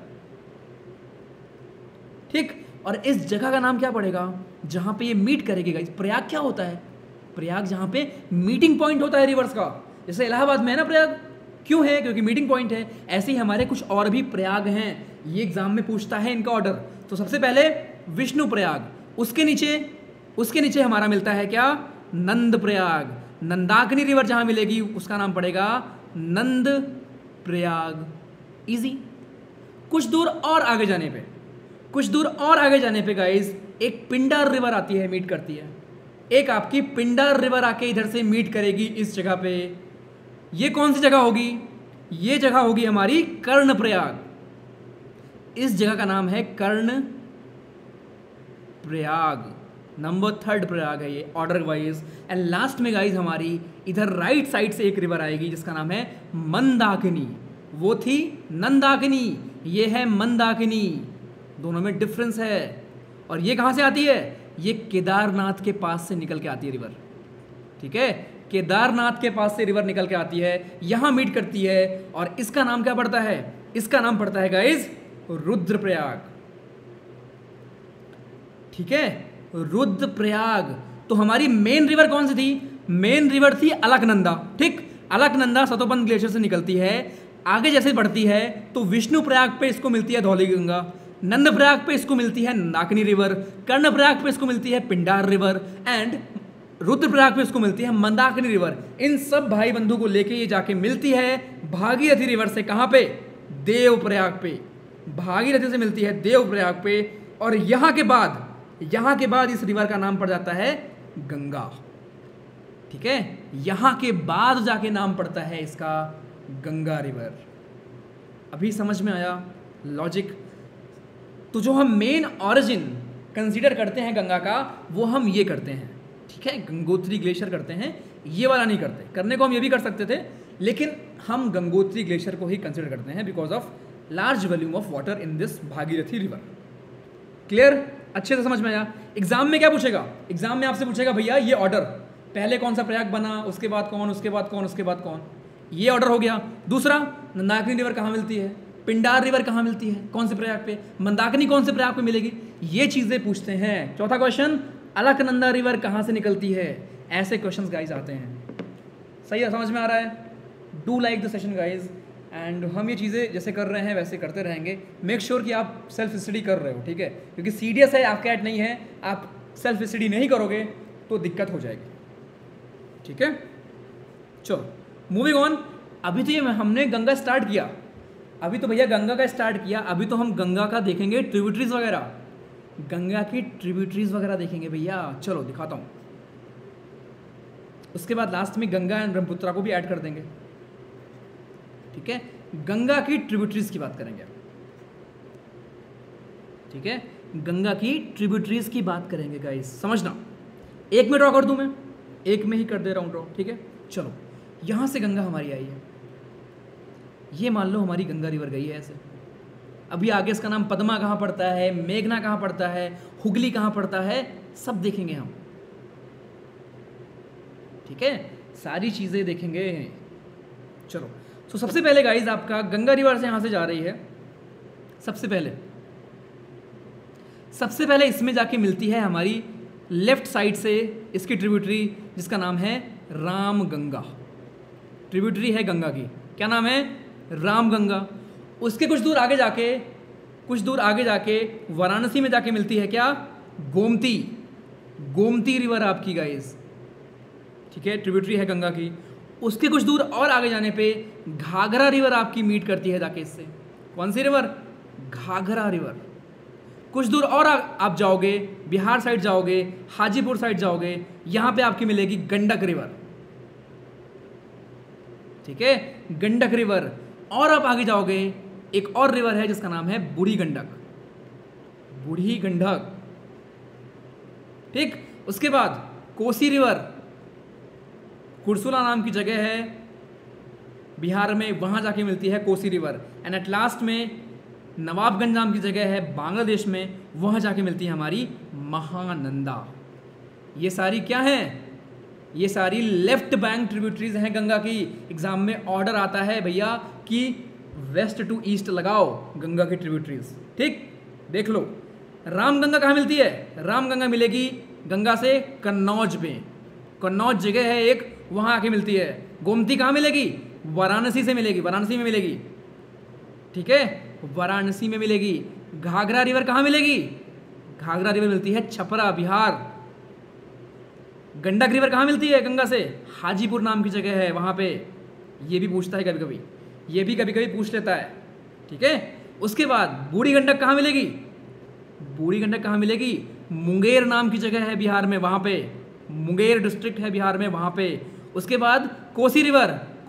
ठीक। और इस जगह का नाम क्या पड़ेगा जहां पे ये मीट करेगी गाइस? प्रयाग क्या होता है? प्रयाग जहां पे मीटिंग पॉइंट होता है रिवर्स का। जैसे इलाहाबाद में है ना प्रयाग, क्यों है? क्योंकि मीटिंग पॉइंट है। ऐसे ही हमारे कुछ और भी प्रयाग हैं, ये एग्जाम में पूछता है इनका ऑर्डर। तो सबसे पहले विष्णु प्रयाग, उसके नीचे हमारा मिलता है क्या? नंद प्रयाग। नंदाकिनी रिवर जहां मिलेगी उसका नाम पड़ेगा नंद प्रयाग। इजी। कुछ दूर और आगे जाने पे गाइस एक पिंडार रिवर आती है, मीट करती है। एक आपकी पिंडार रिवर आके इधर से मीट करेगी इस जगह पे, ये कौन सी जगह होगी? ये जगह होगी हमारी कर्णप्रयाग। इस जगह का नाम है कर्णप्रयाग। नंबर 3 प्रयाग है ये ऑर्डर वाइज। एंड लास्ट में गाइज हमारी इधर राइट साइड से एक रिवर आएगी जिसका नाम है मंदाकिनी। वो थी नंदाकिनी, ये है मंदाकिनी। दोनों में डिफरेंस है। और ये कहाँ से आती है? ये केदारनाथ के पास से निकल के आती है रिवर। ठीक है, केदारनाथ के पास से रिवर निकल के आती है, यहां मीट करती है। और इसका नाम क्या पड़ता है? इसका नाम पड़ता है गाइज रुद्रप्रयाग। ठीक है, रुद्रप्रयाग। तो हमारी मेन रिवर कौन सी थी? मेन रिवर थी अलकनंदा। ठीक, अलकनंदा सतोपंथ ग्लेशियर से निकलती है। आगे जैसे बढ़ती है तो विष्णु प्रयाग पे इसको मिलती है धौली गंगा, नंद प्रयाग पे इसको मिलती है नाकनी रिवर, कर्ण प्रयाग पे इसको मिलती है पिंडार रिवर, एंड रुद्रप्रयाग पे इसको मिलती है मंदाकिनी रिवर। इन सब भाई बंधु को लेके ये जाके मिलती है भागीरथी रिवर से। कहां पे? देवप्रयाग पे। भागीरथी से मिलती है देवप्रयाग पे। और यहां के बाद इस रिवर का नाम पड़ जाता है गंगा। ठीक है, यहां के बाद जाके नाम पड़ता है इसका गंगा रिवर। अभी समझ में आया लॉजिक? तो जो हम मेन ऑरिजिन कंसीडर करते हैं गंगा का, वो हम ये करते हैं। ठीक है, गंगोत्री ग्लेशियर करते हैं, ये वाला नहीं करते। करने को हम ये भी कर सकते थे, लेकिन हम गंगोत्री ग्लेशियर को ही कंसीडर करते हैं because of large volume of water in this Bhagirathi river. Clear? अच्छे से समझ में आया? एग्जाम में क्या पूछेगा? एग्जाम में आपसे पूछेगा भैया ये ऑर्डर, पहले कौन सा प्रयाग बना, उसके बाद कौन, उसके बाद कौन, उसके बाद कौन। ये ऑर्डर हो गया। दूसरा, नाकनी रिवर कहाँ मिलती है, पिंडार रिवर कहाँ मिलती है, कौन से प्रयाग पे, मंदाकिनी कौन से प्रयाग पे मिलेगी, ये चीज़ें पूछते हैं। चौथा क्वेश्चन, अलकनंदा रिवर कहाँ से निकलती है। ऐसे क्वेश्चंस गाइज आते हैं। सही है, समझ में आ रहा है? Do like the session guys. And हम ये चीज़ें जैसे कर रहे हैं वैसे करते रहेंगे। मेक श्योर कि आप सेल्फ स्टडी कर रहे हो। ठीक है, क्योंकि सीडीएस है, आप कैट नहीं है। आप सेल्फ स्टडी नहीं करोगे तो दिक्कत हो जाएगी। ठीक है, चलो मूविंग ऑन। अभी तो ये हमने गंगा स्टार्ट किया, अभी तो भैया गंगा का स्टार्ट किया। अभी तो हम गंगा का देखेंगे ट्रिब्यूटरीज वगैरह, गंगा की ट्रिब्यूटरीज वगैरह देखेंगे भैया। चलो दिखाता हूँ। उसके बाद लास्ट में गंगा एंड ब्रह्मपुत्रा को भी ऐड कर देंगे। ठीक है, गंगा की ट्रिब्यूटरीज की बात करेंगे। ठीक है, गंगा की ट्रिब्यूटरीज की बात करेंगे गाइस, समझना। एक में ड्रॉ कर दूं मैं, एक में ही कर दे रहा हूं ड्रॉ। ठीक है, चलो यहां से गंगा हमारी आई है, ये मान लो हमारी गंगा रिवर गई है ऐसे। अभी आगे इसका नाम पद्मा कहाँ पड़ता है, मेघना कहाँ पड़ता है, हुगली कहाँ पड़ता है, सब देखेंगे हम। ठीक है, सारी चीज़ें देखेंगे। चलो, तो सबसे पहले गाइज आपका गंगा रिवर से यहाँ से जा रही है। सबसे पहले इसमें जाके मिलती है हमारी लेफ्ट साइड से इसकी ट्रिब्यूटरी, जिसका नाम है रामगंगा। ट्रिब्यूटरी है गंगा की, क्या नाम है? रामगंगा। उसके कुछ दूर आगे जाके वाराणसी में जाके मिलती है क्या? गोमती रिवर आपकी गाइस। ठीक है, ट्रिब्यूटरी है गंगा की। उसके कुछ दूर और आगे जाने पे घाघरा रिवर आपकी मीट करती है जाके इससे। कौन सी रिवर? घाघरा रिवर। कुछ दूर और आप जाओगे, बिहार साइड जाओगे, हाजीपुर साइड जाओगे, यहां पे आपकी मिलेगी गंडक रिवर। ठीक है, गंडक रिवर। और आप आगे जाओगे, एक और रिवर है जिसका नाम है बूढ़ी गंडक। ठीक, उसके बाद कोसी रिवर, कुर्सुला नाम की जगह है बिहार में, वहां जाके मिलती है Kosi river. And at last में नवाबगंज नाम की जगह है बांग्लादेश में, वहां जाके मिलती है हमारी महानंदा। ये सारी क्या हैं? ये सारी लेफ्ट बैंक ट्रिब्यूटरीज हैं गंगा की। एग्जाम में ऑर्डर आता है भैया कि वेस्ट टू ईस्ट लगाओ गंगा की ट्रिब्यूटरीज। ठीक, देख लो। रामगंगा कहाँ मिलती है? रामगंगा मिलेगी गंगा से कन्नौज में, कन्नौज जगह है एक, वहाँ आके मिलती है। गोमती कहाँ मिलेगी? वाराणसी से मिलेगी, वाराणसी में मिलेगी। ठीक है, वाराणसी में मिलेगी। घाघरा रिवर कहाँ मिलेगी? घाघरा रिवर मिलती है छपरा, बिहार। गंडक रिवर कहाँ मिलती है गंगा से? हाजीपुर नाम की जगह है, वहाँ पे। ये भी पूछता है कभी कभी, ये भी कभी कभी पूछ लेता है। ठीक है, उसके बाद बूढ़ी गंडक कहाँ मिलेगी? बूढ़ी गंडक कहाँ मिलेगी? मुंगेर नाम की जगह है बिहार में, वहाँ पे। मुंगेर डिस्ट्रिक्ट है बिहार में, वहाँ पे। उसके बाद कोसी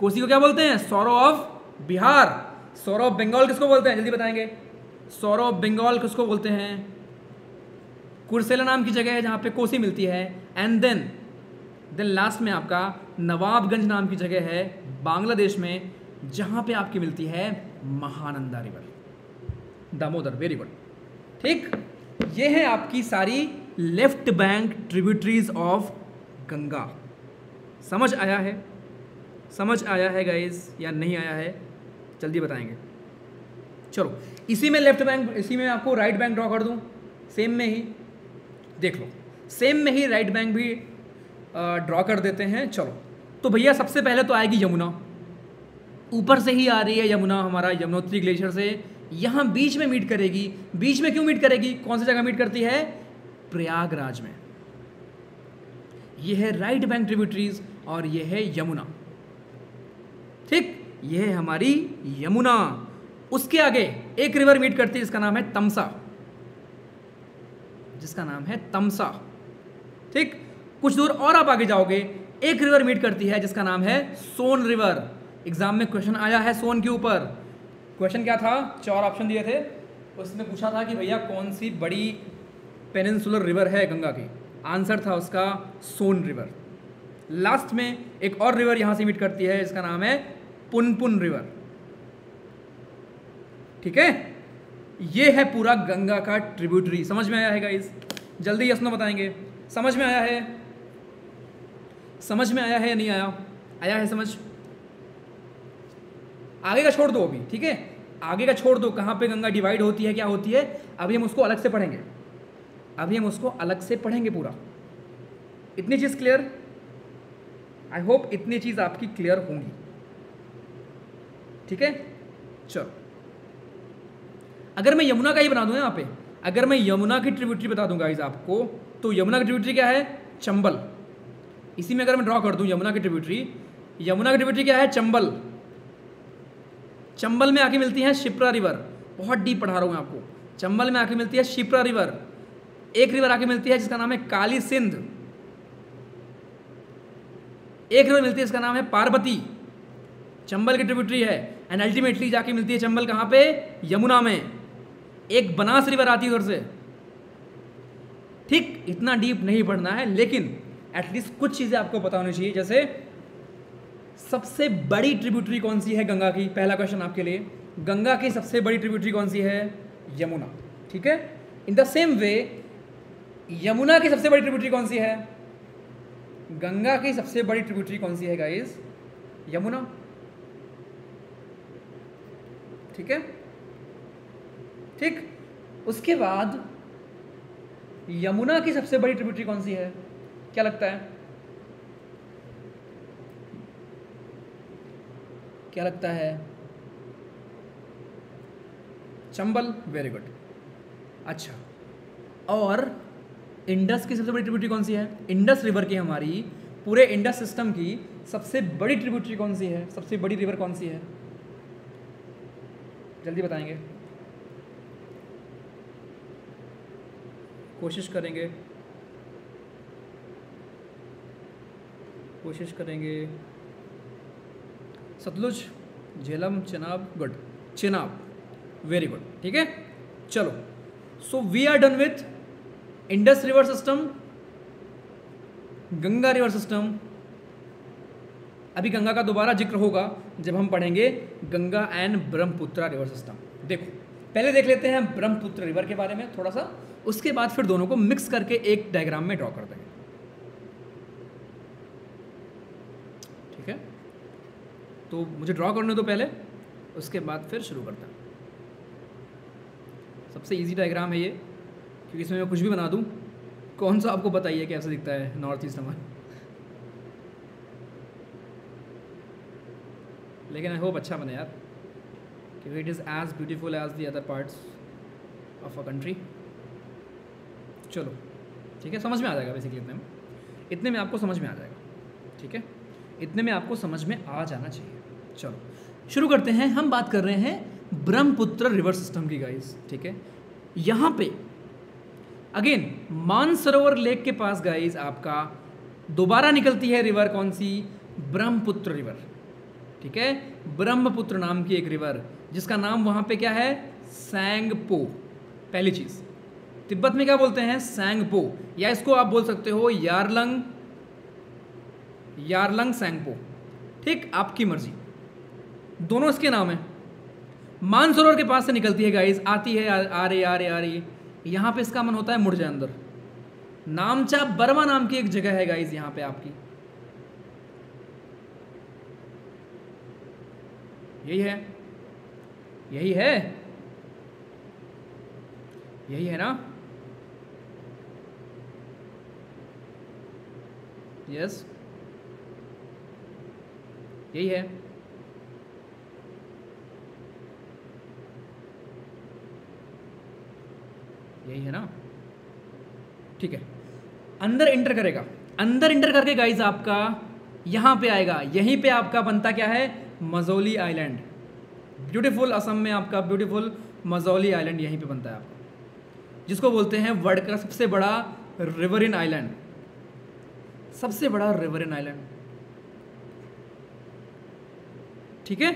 कोसी को क्या बोलते हैं? Sorrow of Bihar. Sorrow of Bengal किसको बोलते हैं? जल्दी बताएंगे। सौरो ऑफ बंगाल किसको बोलते हैं? कुर्सेला नाम की जगह है जहां पे कोसी मिलती है। एंड देन लास्ट में आपका नवाबगंज नाम की जगह है बांग्लादेश में, जहां पे आपकी मिलती है Mahananda river, Damodar. Very good. ठीक, ये है आपकी सारी left bank tributaries of Ganga. समझ आया है? समझ आया है गाइस या नहीं आया है? जल्दी बताएंगे। चलो, इसी में लेफ्ट बैंक, इसी में आपको राइट बैंक ड्रॉ कर दूं, सेम में ही देख लो, सेम में ही राइट बैंक भी ड्रॉ कर देते हैं। चलो, तो भैया सबसे पहले तो आएगी यमुना, ऊपर से ही आ रही है यमुना हमारा यमुनोत्री ग्लेशियर से, यहाँ बीच में मीट करेगी। बीच में क्यों मीट करेगी? कौन सी जगह मीट करती है? प्रयागराज में। ये है राइट बैंक ट्रिब्यूटरीज और ये है यमुना। ठीक, ये है हमारी यमुना। उसके आगे एक रिवर मीट करती है, इसका नाम है तमसा, जिसका नाम है तमसा। ठीक, कुछ दूर और आप आगे जाओगे, एक रिवर मीट करती है जिसका नाम है सोन रिवर। एग्जाम में क्वेश्चन आया है सोन के ऊपर। क्वेश्चन क्या था? 4 ऑप्शन दिए थे, उसमें पूछा था कि भैया कौन सी बड़ी पेनिनसुलर रिवर है गंगा की? आंसर था उसका सोन रिवर। लास्ट में एक और रिवर यहां से मीट करती है, इसका नाम है पुनपुन रिवर। ठीक है, ये है पूरा गंगा का ट्रिब्यूटरी। समझ में आया है गाइस? जल्दी यस नो बताएंगे। समझ में आया है? समझ में आया है या नहीं आया? आया है समझ? आगे का छोड़ दो अभी, ठीक है, आगे का छोड़ दो, कहां पे गंगा डिवाइड होती है, क्या होती है, अभी हम उसको अलग से पढ़ेंगे। अभी हम उसको अलग से पढ़ेंगे पूरा। इतनी चीज क्लियर? आई होप इतनी चीज आपकी क्लियर होंगी। ठीक है, चलो, अगर मैं यमुना का ही बना दूं यहां पे, अगर मैं यमुना की ट्रिब्यूटरी बता दूंगा गाइस आपको, तो यमुना की ट्रिब्यूटरी क्या है? चंबल। इसी में अगर मैं ड्रॉ कर दूं यमुना की ट्रिब्यूटरी, यमुना की ट्रिब्यूटरी क्या है? चंबल। चंबल में आके मिलती है शिप्रा रिवर। बहुत डीप पढ़ा रहा हूं मैं आपको। चंबल में आके मिलती है शिप्रा रिवर। एक रिवर आके मिलती है जिसका नाम है काली सिंध। एक रिवर मिलती है इसका नाम है पार्वती। चंबल की ट्रिब्यूटरी है। एंड अल्टीमेटली जाके मिलती है चंबल कहां पे? यमुना में। एक बनास रिवर आती है उधर से। ठीक, इतना डीप नहीं पढ़ना है, लेकिन एटलीस्ट कुछ चीजें आपको पता होनी चाहिए। जैसे सबसे बड़ी ट्रिब्यूटरी कौन सी है गंगा की? पहला क्वेश्चन आपके लिए, गंगा की सबसे बड़ी ट्रिब्यूटरी कौन सी है? यमुना। ठीक है, in the same way Yamuna की सबसे बड़ी ट्रिब्यूटरी कौन सी है? गंगा की सबसे बड़ी ट्रिब्यूटरी कौन सी है गाइस? यमुना। ठीक है, ठीक, उसके बाद यमुना की सबसे बड़ी ट्रिब्यूटरी कौन सी है? क्या लगता है? क्या लगता है? चंबल। Very good. अच्छा, और इंडस की सबसे बड़ी ट्रिब्यूटरी कौन सी है? इंडस रिवर की, हमारी पूरे इंडस सिस्टम की सबसे बड़ी ट्रिब्यूटरी कौन सी है? सबसे बड़ी रिवर कौन सी है? जल्दी बताएंगे, कोशिश करेंगे, कोशिश करेंगे। Sutlej, Jhelum, Chenab. Good, Chenab. Very good. ठीक है, चलो, so we are done with Indus river system, Ganga river system. अभी गंगा का दोबारा जिक्र होगा जब हम पढ़ेंगे Ganga and Brahmaputra river system. देखो, पहले देख लेते हैं ब्रह्मपुत्र रिवर के बारे में थोड़ा सा, उसके बाद फिर दोनों को मिक्स करके एक डायग्राम में ड्रॉ कर देंगे। ठीक है, तो मुझे ड्रॉ करने दो पहले, उसके बाद फिर शुरू करते हैं। सबसे इजी डायग्राम है ये, क्योंकि इसमें मैं कुछ भी बना दूं। कौन सा आपको बताइए कैसा दिखता है नॉर्थ ईस्ट हमारा, लेकिन आई होप अच्छा बने यार, क्योंकि it is as beautiful as the other parts of a country. चलो, ठीक है, समझ में आ जाएगा बेसिकली। इतने में आपको समझ में आ जाएगा। ठीक है, इतने में आपको समझ में आ जाना चाहिए। चलो शुरू करते हैं। हम बात कर रहे हैं ब्रह्मपुत्र रिवर सिस्टम की गाइस। ठीक है, यहाँ पे अगेन मानसरोवर लेक के पास गाइस आपका दोबारा निकलती है रिवर, कौन सी? ब्रह्मपुत्र रिवर। ठीक है, ब्रह्मपुत्र नाम की एक रिवर जिसका नाम वहां पे क्या है, सैंगपो। पहली चीज, तिब्बत में क्या बोलते हैं, सैंगपो, या इसको आप बोल सकते हो यारलंग, यारलंग सैंगपो। ठीक, आपकी मर्जी, दोनों इसके नाम है। मानसरोवर के पास से निकलती है गाइस, आती है, आ रही आ रही आ रही, यहां पे इसका मन होता है मुड़ जाए अंदर। नामचा बर्मा नाम की एक जगह है गाइस यहां पे आपकी, यही है, यही है, यही है ना, यस यही है। यही है ना, ठीक है। अंदर इंटर करेगा, अंदर इंटर करके गाइस आपका यहां पे आएगा, यहीं पे आपका बनता क्या है, मजौली आइलैंड। ब्यूटीफुल, असम में आपका ब्यूटीफुल मजौली आइलैंड यहीं पे बनता है आपका, जिसको बोलते हैं वर्ल्ड का सबसे बड़ा रिवरिन आइलैंड, सबसे बड़ा रिवरिन आइलैंड। ठीक है,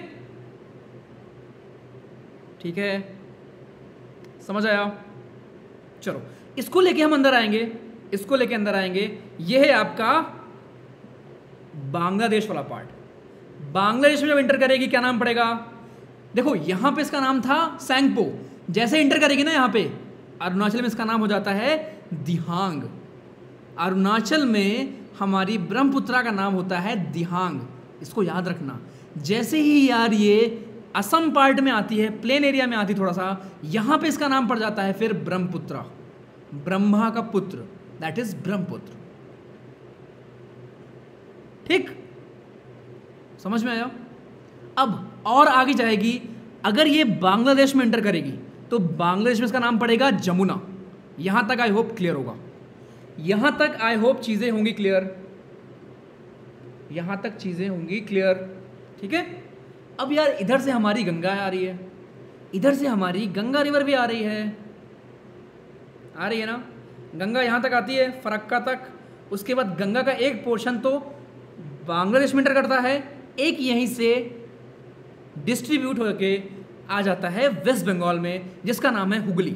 ठीक है, समझ आया। चलो इसको लेके हम अंदर आएंगे, इसको लेके अंदर आएंगे। यह है आपका बांग्लादेश वाला पार्ट। बांग्लादेश में जब इंटर करेगी क्या नाम पड़ेगा, देखो यहां पे इसका नाम था सैंगपो, जैसे इंटर करेगी ना यहां पे, अरुणाचल में इसका नाम हो जाता है दिहांग। अरुणाचल में हमारी ब्रह्मपुत्रा का नाम होता है दिहांग, इसको याद रखना। जैसे ही यार ये असम पार्ट में आती है, प्लेन एरिया में आती थोड़ा सा, यहां पे इसका नाम पड़ जाता है फिर ब्रह्मपुत्रा, ब्रह्मा का पुत्र, दैट इज ब्रह्मपुत्र। ठीक, समझ में आया। अब और आगे जाएगी, अगर ये बांग्लादेश में एंटर करेगी तो बांग्लादेश में इसका नाम पड़ेगा जमुना। यहां तक आई होप क्लियर होगा, यहां तक आई होप चीजें होंगी क्लियर, यहां तक चीजें होंगी क्लियर। ठीक है, अब यार इधर से हमारी गंगा आ रही है, इधर से हमारी गंगा रिवर भी आ रही है ना, गंगा यहां तक आती है फरक्का तक। उसके बाद गंगा का एक पोर्शन तो बांग्लादेश में एंटर करता है, एक यहीं से डिस्ट्रीब्यूट होकर आ जाता है वेस्ट बंगाल में, जिसका नाम है हुगली।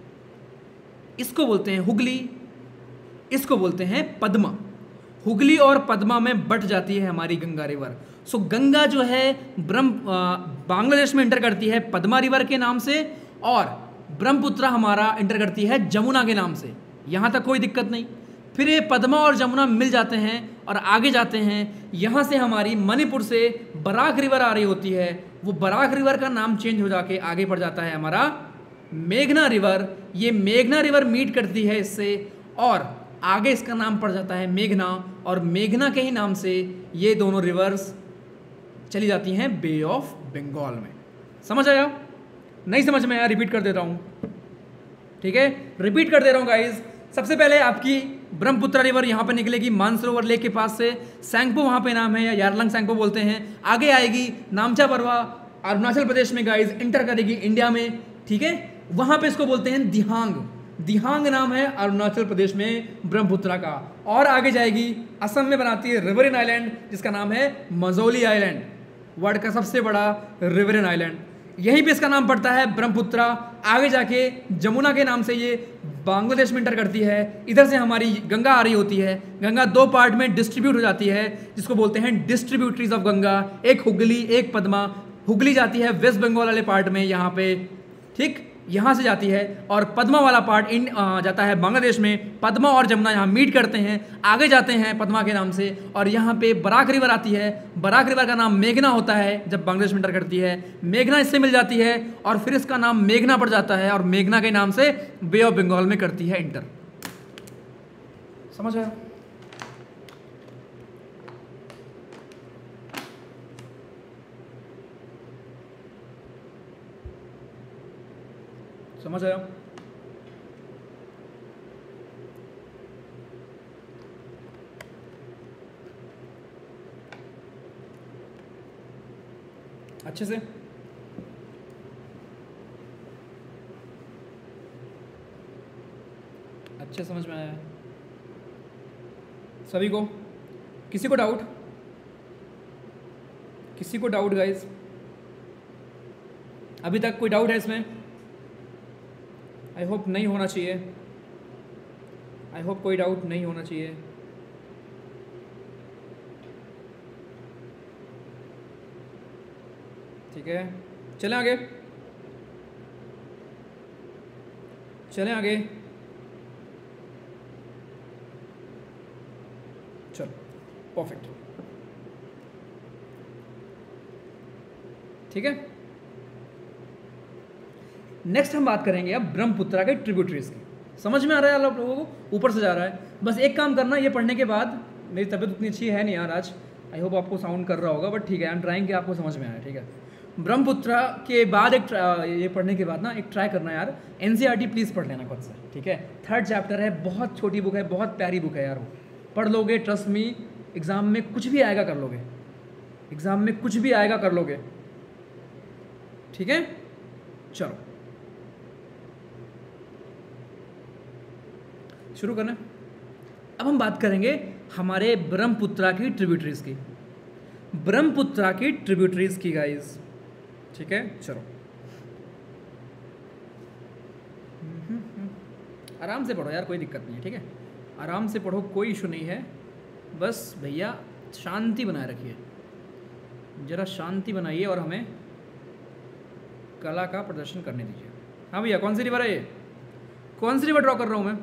इसको बोलते हैं हुगली, इसको बोलते हैं पद्मा। हुगली और पद्मा में बट जाती है हमारी गंगा रिवर। सो गंगा जो है बांग्लादेश में एंटर करती है पद्मा रिवर के नाम से, और ब्रह्मपुत्रा हमारा एंटर करती है जमुना के नाम से। यहाँ तक कोई दिक्कत नहीं। फिर ये पद्मा और जमुना मिल जाते हैं और आगे जाते हैं। यहाँ से हमारी मणिपुर से बराक रिवर आ रही होती है, वो बराक रिवर का नाम चेंज हो जाके आगे बढ़ जाता है हमारा मेघना रिवर। ये मेघना रिवर मीट करती है इससे, और आगे इसका नाम पड़ जाता है मेघना, और मेघना के ही नाम से ये दोनों रिवर्स चली जाती हैं बे ऑफ बंगाल में। समझ आया? नहीं समझ में आया रिपीट कर देता हूँ, ठीक है, रिपीट कर दे रहा हूँ गाइज। सबसे पहले आपकी ब्रह्मपुत्र रिवर यहाँ पे निकलेगी मानसरोवर लेक के पास से, सैंगपो वहाँ पे नाम है, या यारलंग सैंगपो बोलते हैं। आगे आएगी नामचा बरवा, अरुणाचल प्रदेश में गाइज एंटर करेगी इंडिया में, ठीक है। वहाँ पे इसको बोलते हैं दिहांग, दिहांग नाम है अरुणाचल प्रदेश में ब्रह्मपुत्रा का। और आगे जाएगी असम में बनाती है रिवरिन आइलैंड, जिसका नाम है मजौली आइलैंड, वर्ल्ड का सबसे बड़ा रिवरिन आइलैंड। यहीं पे इसका नाम पड़ता है ब्रह्मपुत्रा। आगे जाके जमुना के नाम से ये बांग्लादेश में इंटर करती है। इधर से हमारी गंगा आ रही होती है, गंगा दो पार्ट में डिस्ट्रीब्यूट हो जाती है, जिसको बोलते हैं डिस्ट्रीब्यूटरीज ऑफ गंगा, एक हुगली एक पद्मा। हुगली जाती है वेस्ट बंगाल वाले पार्ट में यहाँ पे, ठीक, यहाँ से जाती है, और पद्मा वाला पार्ट जाता है बांग्लादेश में। पद्मा और जमुना यहाँ मीट करते हैं, आगे जाते हैं पद्मा के नाम से, और यहाँ पे बराक रिवर आती है। बराक रिवर का नाम मेघना होता है जब बांग्लादेश में इंटर करती है। मेघना इससे मिल जाती है और फिर इसका नाम मेघना पड़ जाता है, और मेघना के नाम से बे ऑफ बंगाल में करती है इंटर। समझ आया? समझ आया? अच्छे से अच्छे समझ में आया है सभी को? किसी को डाउट? किसी को डाउट गाइस? अभी तक कोई डाउट है इसमें? आई होप नहीं होना चाहिए, आई होप कोई डाउट नहीं होना चाहिए। ठीक है, चलें आगे, चलें आगे। चलो परफेक्ट, ठीक है। नेक्स्ट हम बात करेंगे अब ब्रह्मपुत्रा के ट्रिब्यूटरीज की। समझ में आ रहा है आप लोगों को? ऊपर से जा रहा है। बस एक काम करना, ये पढ़ने के बाद, मेरी तबीयत उतनी अच्छी है नहीं यार आज, आई होप आपको साउंड कर रहा होगा, बट ठीक है, आई एम ट्राइंग कि आपको समझ में आए, ठीक है। ब्रह्मपुत्रा के बाद ये पढ़ने के बाद ना एक ट्राई करना यार, एनसीईआरटी प्लीज़ पढ़ लेना खुद से, ठीक है। 3rd चैप्टर है, बहुत छोटी बुक है, बहुत प्यारी बुक है यार, वो पढ़ लोगे, ट्रस्ट मी, एग्ज़ाम में कुछ भी आएगा कर लोगे, एग्ज़ाम में कुछ भी आएगा कर लोगे, ठीक है। चलो शुरू करना। अब हम बात करेंगे हमारे ब्रह्मपुत्रा की ट्रिब्यूटरीज की, ब्रह्मपुत्रा की ट्रिब्यूटरीज की गाइस, ठीक है। चलो आराम से पढ़ो यार, कोई दिक्कत नहीं है, ठीक है, आराम से पढ़ो, कोई इशू नहीं है। बस भैया शांति बनाए रखिए, जरा शांति बनाइए और हमें कला का प्रदर्शन करने दीजिए। हाँ भैया, कौन सी रिवर है ये? कौन सी रिवर ड्रॉ कर रहा हूँ मैं?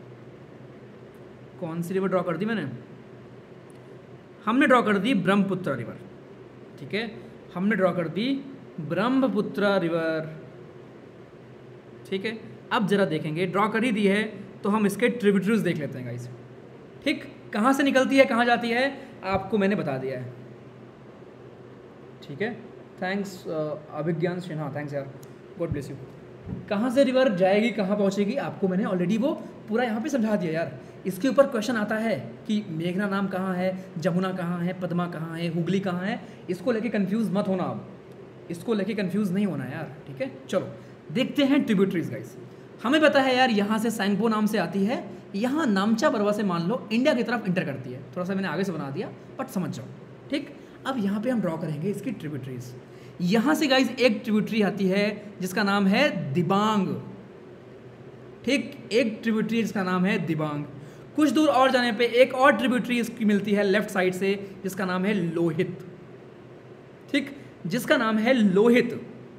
कौन सी रिवर ड्रॉ कर दी मैंने? हमने ड्रॉ कर दी ब्रह्मपुत्रा रिवर, ठीक है, हमने ड्रॉ कर दी ब्रह्मपुत्रा रिवर, ठीक है। अब जरा देखेंगे, ड्रॉ कर ही दी है तो हम इसके ट्रिब्यूटरीज देख लेते हैं गाइस, ठीक। कहाँ से निकलती है, कहाँ जाती है, आपको मैंने बता दिया है, ठीक है। थैंक्स अभिज्ञान सिन्हा, थैंक्स यार, गॉड ब्लेस यू। कहाँ से रिवर जाएगी, कहाँ पहुँचेगी, आपको मैंने ऑलरेडी वो पूरा यहाँ पे समझा दिया यार। इसके ऊपर क्वेश्चन आता है कि मेघना नाम कहाँ है, जमुना कहाँ है, पद्मा कहाँ है, हुगली कहाँ है, इसको लेके कंफ्यूज मत होना आप, इसको लेके कंफ्यूज नहीं होना यार, ठीक है। चलो देखते हैं ट्रिब्यूटरीज गाइस। हमें पता है यार, यहाँ से सैंगपो नाम से आती है, यहाँ नामचा बरवा से मान लो इंडिया की तरफ इंटर करती है, थोड़ा सा मैंने आगे से बना दिया बट समझ जाओ, ठीक। अब यहाँ पे हम ड्रॉ करेंगे इसकी ट्रिब्यूटरीज। यहाँ से गाइज एक ट्रिब्यूटरी आती है जिसका नाम है दिबांग, ठीक, एक ट्रिब्यूटरी जिसका नाम है दिबांग। कुछ दूर और जाने पे एक और ट्रिब्यूटरी इसकी मिलती है लेफ्ट साइड से, जिसका नाम है लोहित, ठीक, जिसका नाम है लोहित,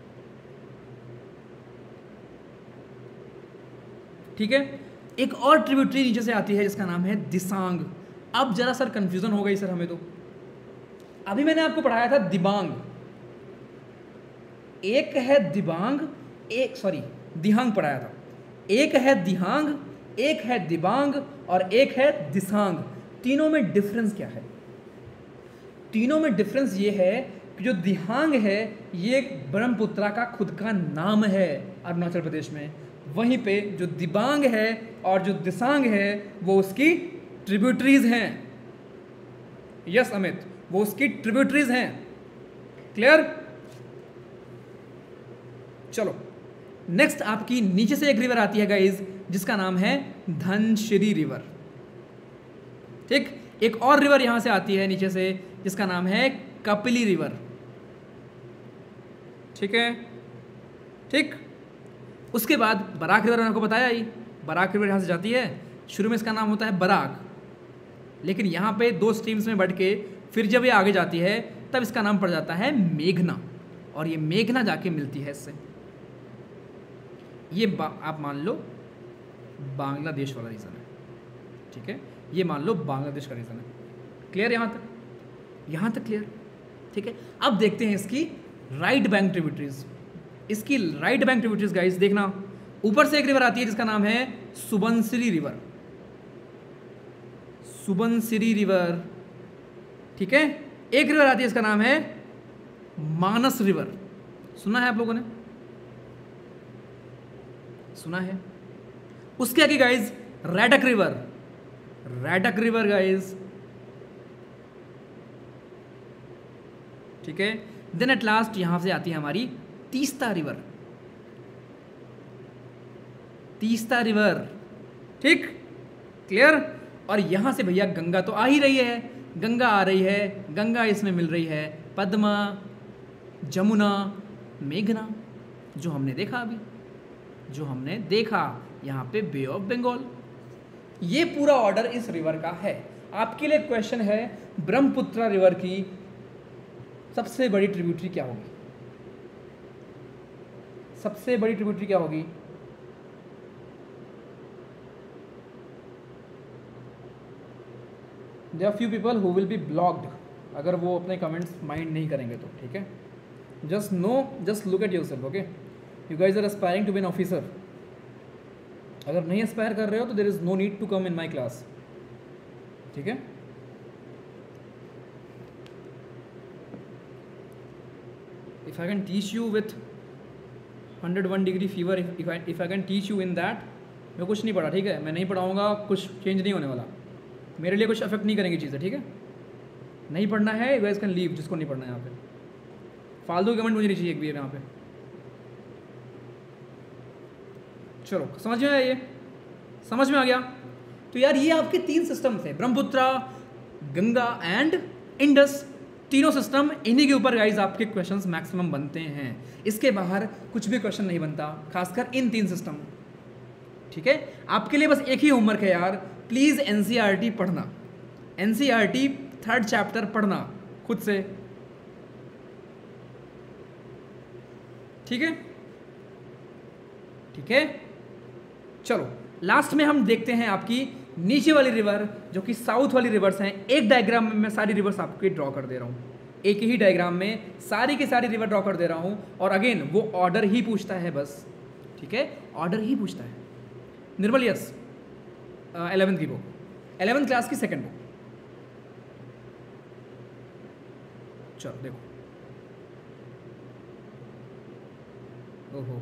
ठीक है। एक और ट्रिब्यूटरी नीचे से आती है जिसका नाम है दिसांग। अब जरा सर कंफ्यूजन हो गई सर हमें, तो अभी मैंने आपको पढ़ाया था दिबांग, एक है दिबांग, एक सॉरी दिहांग पढ़ाया था, एक है दिहांग, एक है दिबांग और एक है दिसांग। तीनों में डिफरेंस क्या है? तीनों में डिफरेंस ये है कि जो दिहांग है ये ब्रह्मपुत्रा का खुद का नाम है अरुणाचल प्रदेश में, वहीं पे जो दिबांग है और जो दिसांग है वो उसकी ट्रिब्यूटरीज हैं। यस अमित, वो उसकी ट्रिब्यूटरीज हैं, क्लियर। चलो नेक्स्ट आपकी नीचे से एक रिवर आती है गाइज जिसका नाम है धनश्री रिवर, ठीक। एक और रिवर यहां से आती है नीचे से जिसका नाम है कपिली रिवर, ठीक है, ठीक। उसके बाद बराक रिवर, मैंने आपको बताया ही, बराक रिवर यहां से जाती है, शुरू में इसका नाम होता है बराक, लेकिन यहाँ पे 2 स्ट्रीम्स में बढ़ के फिर जब ये आगे जाती है तब इसका नाम पड़ जाता है मेघना, और ये मेघना जाके मिलती है इससे। ये आप मान लो बांग्लादेश वाला रीज़न है, ठीक है, ये मान लो बांग्लादेश का रीज़न है। क्लियर यहाँ तक? यहाँ तक क्लियर, ठीक है। अब देखते हैं इसकी राइट बैंक ट्रिब्यूटरीज। इसकी राइट बैंक ट्रिब्यूटरीज गाइस देखना, ऊपर से एक रिवर आती है जिसका नाम है सुबनसिरी रिवर, सुबनसिरी रिवर, ठीक है। एक रिवर आती है इसका नाम है मानस रिवर, सुना है आप लोगों ने? सुना है। उसके आगे guys Raidak river, Raidak river guys, ठीक है। देन एट लास्ट यहां से आती है हमारी तीस्ता रिवर, तीस्ता रिवर, ठीक, क्लियर। और यहां से भैया गंगा तो आ ही रही है, गंगा आ रही है, गंगा इसमें मिल रही है पद्मा, जमुना, मेघना, जो हमने देखा अभी, जो हमने देखा यहाँ पे बे ऑफ बंगाल। ये पूरा ऑर्डर इस रिवर का है। आपके लिए क्वेश्चन है, ब्रह्मपुत्र रिवर की सबसे बड़ी ट्रिब्यूटरी क्या होगी? सबसे बड़ी ट्रिब्यूटरी क्या होगी? There are few people who will be blocked अगर वो अपने कमेंट्स माइंड नहीं करेंगे तो, ठीक है। Just no, just look at yourself, okay. You guys are aspiring to be an officer. अगर नहीं एस्पायर कर रहे हो तो there is no need to come in my class, ठीक है। If I can teach you with 101 degree fever, if I can teach you in that, मैं कुछ नहीं पढ़ा, ठीक है, मैं नहीं पढ़ाऊँगा, कुछ चेंज नहीं होने वाला, मेरे लिए कुछ अफेक्ट नहीं करेंगी चीज़ें, ठीक है। नहीं पढ़ना है, यू गाइस कैन लीव, जिसको नहीं पढ़ना है यहाँ पे। फालतू कमेंट मुझे नहीं चाहिए एक भी यहाँ पे। चलो समझ में आया, ये समझ में आ गया। तो यार ये आपके 3 सिस्टम थे, ब्रह्मपुत्र, गंगा एंड इंडस। तीनों सिस्टम, इन्हीं के ऊपर गाइज आपके क्वेश्चंस मैक्सिमम बनते हैं। इसके बाहर कुछ भी क्वेश्चन नहीं बनता, खासकर इन 3 सिस्टम, ठीक है। आपके लिए बस एक ही होमवर्क है यार, प्लीज़ एनसीईआरटी पढ़ना, एनसीईआरटी 3rd चैप्टर पढ़ना खुद से, ठीक है, ठीक है। चलो लास्ट में हम देखते हैं आपकी नीचे वाली रिवर, जो कि साउथ वाली रिवर्स हैं। एक डायग्राम में मैं सारी रिवर्स आपके ड्रॉ कर दे रहा हूँ, एक ही डायग्राम में सारी की सारी रिवर ड्रॉ कर दे रहा हूँ। और अगेन वो ऑर्डर ही पूछता है बस, ठीक है, ऑर्डर ही पूछता है। निर्मल यस, 11th की बुक, 11th क्लास की 2nd बुक। चलो देखो, ओहो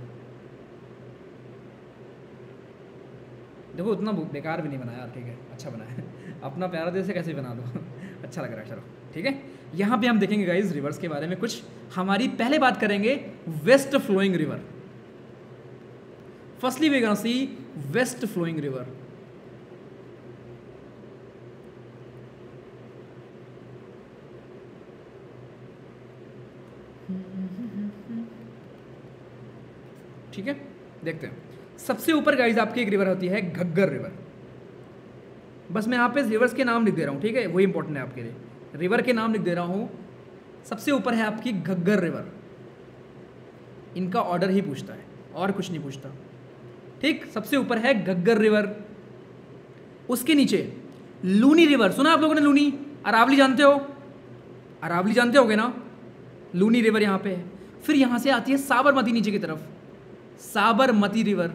देखो, उतना बेकार भी नहीं बना यार, ठीक है, अच्छा बना है। अपना प्यारा दिल से कैसे बना दो अच्छा लग रहा है, चलो ठीक है। यहाँ पे हम देखेंगे गाइस रिवर्स के बारे में कुछ। हमारी पहले बात करेंगे west flowing river. Firstly we gonna see west flowing river. ठीक है, देखते हैं। सबसे ऊपर गाइस आपकी एक रिवर होती है घग्गर रिवर। बस मैं यहाँ पे रिवर्स के नाम लिख दे रहा हूँ, ठीक है, वही इंपॉर्टेंट है आपके लिए। रिवर के नाम लिख दे रहा हूँ। सबसे ऊपर है आपकी घग्गर रिवर। इनका ऑर्डर ही पूछता है और कुछ नहीं पूछता, ठीक। सबसे ऊपर है घग्गर रिवर, उसके नीचे लूनी रिवर। सुना आप लोगों ने लूनी? अरावली जानते हो? अरावली जानते होगे ना? लूनी रिवर यहाँ पे है। फिर यहाँ से आती है साबरमती नीचे की तरफ, साबरमती रिवर,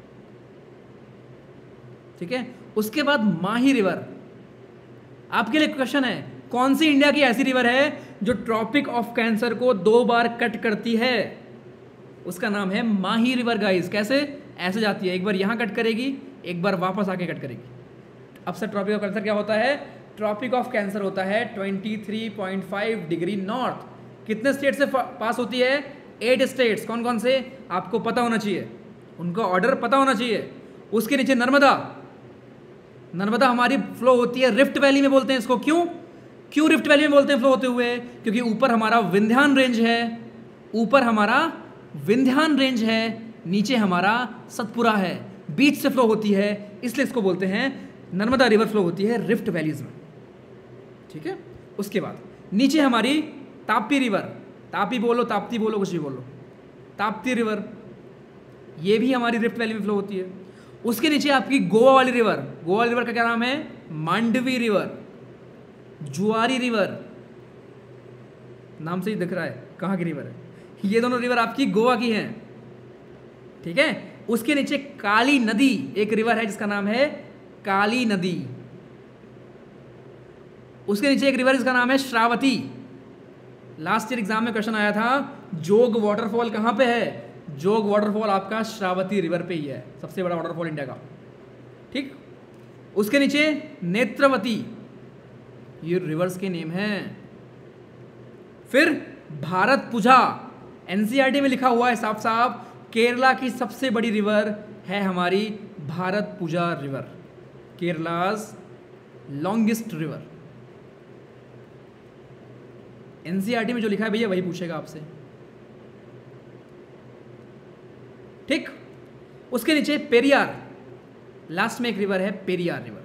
ठीक है। उसके बाद माही रिवर। आपके लिए क्वेश्चन है, कौन सी इंडिया की ऐसी रिवर है जो ट्रॉपिक ऑफ कैंसर को 2 बार कट करती है? उसका नाम है माही रिवर गाइस। कैसे? ऐसे जाती है, एक बार यहां कट करेगी, एक बार वापस आके कट करेगी। अब से ट्रॉपिक ऑफ कैंसर क्या होता है? ट्रॉपिक ऑफ कैंसर होता है 23.5 डिग्री नॉर्थ। कितने स्टेट से पास होती है? 8 स्टेट्स। कौन कौन से? आपको पता होना चाहिए, उनका ऑर्डर पता होना चाहिए। उसके नीचे नर्मदा। नर्मदा हमारी फ्लो होती है रिफ्ट वैली में, बोलते हैं इसको। क्यों रिफ्ट वैली में बोलते हैं फ्लो होते हुए? क्योंकि ऊपर हमारा विंध्यान रेंज है, ऊपर हमारा विंध्यान रेंज है, नीचे हमारा सतपुरा है, बीच से फ्लो होती है, इसलिए इसको बोलते हैं नर्मदा रिवर फ्लो होती है रिफ्ट वैलीज में, ठीक है। उसके बाद नीचे हमारी ताप्ती रिवर, तापी बोलो, ताप्ती बोलो, कुछ भी बोलो, ताप्ती रिवर, ये भी हमारी रिफ्ट वैली में फ्लो होती है। उसके नीचे आपकी गोवा वाली रिवर। गोवा रिवर का क्या नाम है? मांडवी रिवर, जुआरी रिवर, नाम से ही दिख रहा है कहाँ की रिवर है। ये दोनों रिवर आपकी गोवा की हैं, ठीक है। उसके नीचे काली नदी एक रिवर है जिसका नाम है काली नदी। उसके नीचे एक रिवर जिसका नाम है श्रावती। लास्ट ईयर एग्जाम में क्वेश्चन आया था, जोग वाटरफॉल कहाँ पे है? जोग वाटरफॉल आपका श्रावती रिवर पे ही है, सबसे बड़ा वाटरफॉल इंडिया का, ठीक। उसके नीचे नेत्रवती, ये रिवर्स के नेम हैं। फिर भारतपुझा, एनसीईआरटी में लिखा हुआ है साफ साफ, केरला की सबसे बड़ी रिवर है हमारी Bharathapuzha river, Kerala's longest river. NCERT में जो लिखा है भैया वही पूछेगा आपसे, ठीक। उसके नीचे पेरियार, लास्ट में एक रिवर है Periyar river,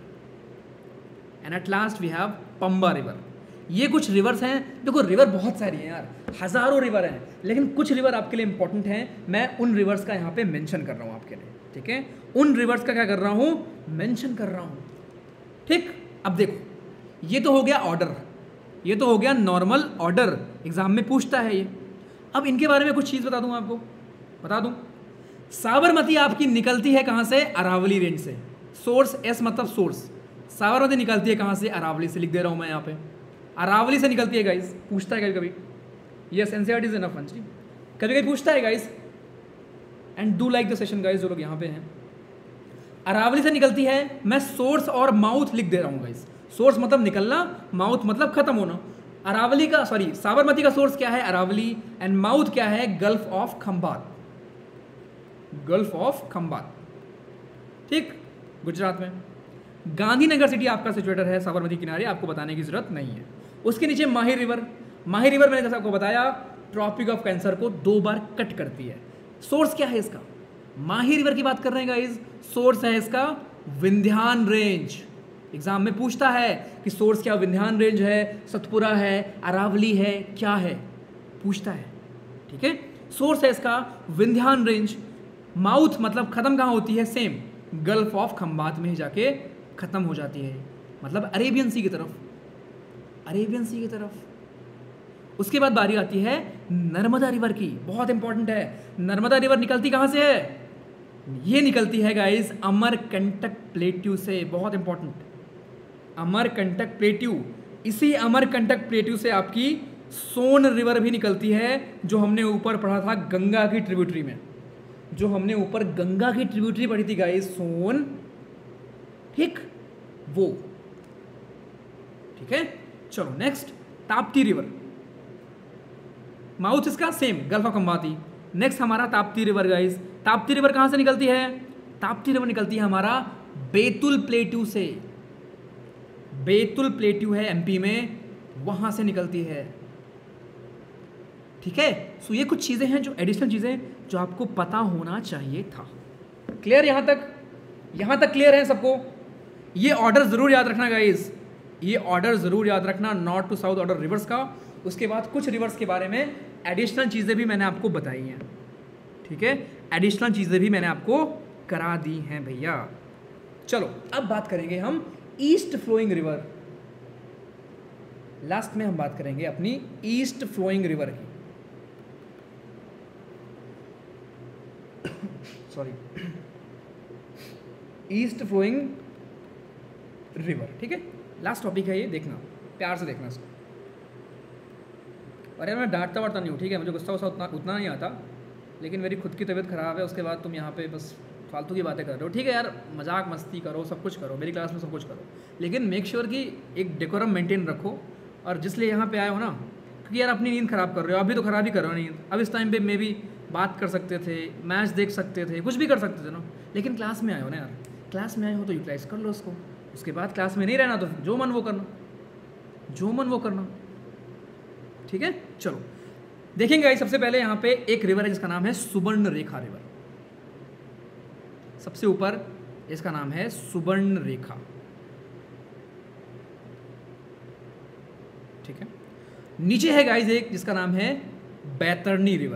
and at last we have Pamba river. ये कुछ रिवर्स हैं। देखो रिवर बहुत सारी हैं यार, हजारों रिवर हैं, लेकिन कुछ रिवर आपके लिए इंपॉर्टेंट हैं। मैं उन रिवर्स का यहाँ पे मेंशन कर रहा हूँ आपके लिए, ठीक है। उन रिवर्स का क्या कर रहा हूँ, मेंशन कर रहा हूँ, ठीक। अब देखो ये तो हो गया ऑर्डर, ये तो हो गया नॉर्मल ऑर्डर, एग्जाम में पूछता है ये। अब इनके बारे में कुछ चीज़ बता दूँ आपको, बता दूँ। साबरमती आपकी निकलती है कहाँ से, अरावली रेंज से। सोर्स एस मतलब सोर्स, साबरमती निकलती है कहाँ से, अरावली से। लिख दे रहा हूँ मैं यहाँ पे, अरावली से निकलती है गाइस। पूछता है कभी कभी, यस एनसीईआरटी इज इनफ मंची, कभी कभी पूछता है guys. And do like the session guys, जो लोग यहाँ पे हैं। अरावली से निकलती है, मैं सोर्स और माउथ लिख दे रहा हूँ गाइस। सोर्स मतलब निकलना, माउथ मतलब खत्म होना। अरावली का साबरमती का सोर्स क्या है, अरावली, एंड माउथ क्या है, gulf of Khambhat, gulf of Khambhat, ठीक, गुजरात में। गांधीनगर सिटी आपका सिचुएटर है साबरमती किनारे, आपको बताने की जरूरत नहीं है। उसके नीचे माही रिवर, माही रिवर मैंने जैसे आपको बताया ट्रॉपिक ऑफ कैंसर को 2 बार कट करती है। सोर्स क्या है इसका, माही रिवर की बात कर रहे हैं गाइस, सोर्स है इसका विंध्यान रेंज। एग्जाम में पूछता है कि सोर्स क्या विंध्यान रेंज है, सतपुरा है, अरावली है, क्या है, पूछता है, ठीक है। सोर्स है इसका विंध्यान रेंज। माउथ मतलब खत्म कहाँ होती है, सेम गल्फ ऑफ खंबात में ही जाके खत्म हो जाती है, मतलब अरेबियन सी की तरफ, अरेबियन सी की तरफ। उसके बाद बारी आती है नर्मदा रिवर की, बहुत इंपॉर्टेंट है। नर्मदा रिवर निकलती कहाँ से है, ये निकलती है गाइस अमरकंटक प्लेट्यू से, बहुत इंपॉर्टेंट, अमरकंटक प्लेट्यू। इसी अमरकंटक प्लेट्यू से आपकी सोन रिवर भी निकलती है, जो हमने ऊपर पढ़ा था गंगा की ट्रिब्यूटरी में, जो हमने ऊपर गंगा की ट्रिब्यूटरी पढ़ी थी गाइस, सोन, ठीक, वो, ठीक है। चलो नेक्स्ट, ताप्ती रिवर, माउथ इसका सेम गल्फ ऑफ खंबाती। नेक्स्ट हमारा Tapti river guys. Tapti river कहां से निकलती है, ताप्ती रिवर निकलती है हमारा बैतुल प्लेट्यू से, बैतुल प्लेट्यू है एमपी में, वहां से निकलती है, ठीक है। सो ये कुछ चीजें हैं जो एडिशनल चीजें जो आपको पता होना चाहिए था। क्लियर यहां तक, यहां तक क्लियर है सबको। ये ऑर्डर जरूर याद रखना गाइस, ये ऑर्डर जरूर याद रखना, north to south order rivers का। उसके बाद कुछ रिवर्स के बारे में एडिशनल चीज़ें भी मैंने आपको बताई हैं, ठीक है, एडिशनल चीज़ें भी मैंने आपको करा दी हैं भैया। चलो अब बात करेंगे हम ईस्ट फ्लोइंग रिवर, लास्ट में हम बात करेंगे अपनी ईस्ट फ्लोइंग रिवर की, सॉरी, ईस्ट फ्लोइंग रिवर, ठीक है। लास्ट टॉपिक है ये, देखना प्यार से देखना इसको। अरे मैं डांटता वाटता नहीं हूँ, ठीक है, मुझे गुस्सा वुस्सा उतना नहीं आता, लेकिन मेरी खुद की तबीयत ख़राब है, उसके बाद तुम यहाँ पे बस फालतू की बातें कर रहे हो, ठीक है यार, मजाक मस्ती करो, सब कुछ करो, मेरी क्लास में सब कुछ करो, लेकिन मेक श्योर कि एक डेकोरम मेंटेन रखो। और जिसलिए यहाँ पे आए हो ना, क्योंकि यार अपनी नींद ख़राब कर रहे हो, अभी तो ख़राब ही कर रहे हो नींद। अब इस टाइम पे मे भी बात कर सकते थे, मैच देख सकते थे, कुछ भी कर सकते थे ना, लेकिन क्लास में आए हो ना यार, क्लास में आए हो तो यूटिलाइज कर लो उसको। उसके बाद क्लास में नहीं रहना तो जो मन वो करना, जो मन वो करना, ठीक है। चलो देखेंगे सबसे पहले यहाँ पे एक रिवर है जिसका नाम है सुवर्ण रेखा रिवर, सबसे ऊपर इसका नाम है सुवर्ण रेखा, ठीक है। नीचे है गाइस एक जिसका नाम है बैतरनी रिवर,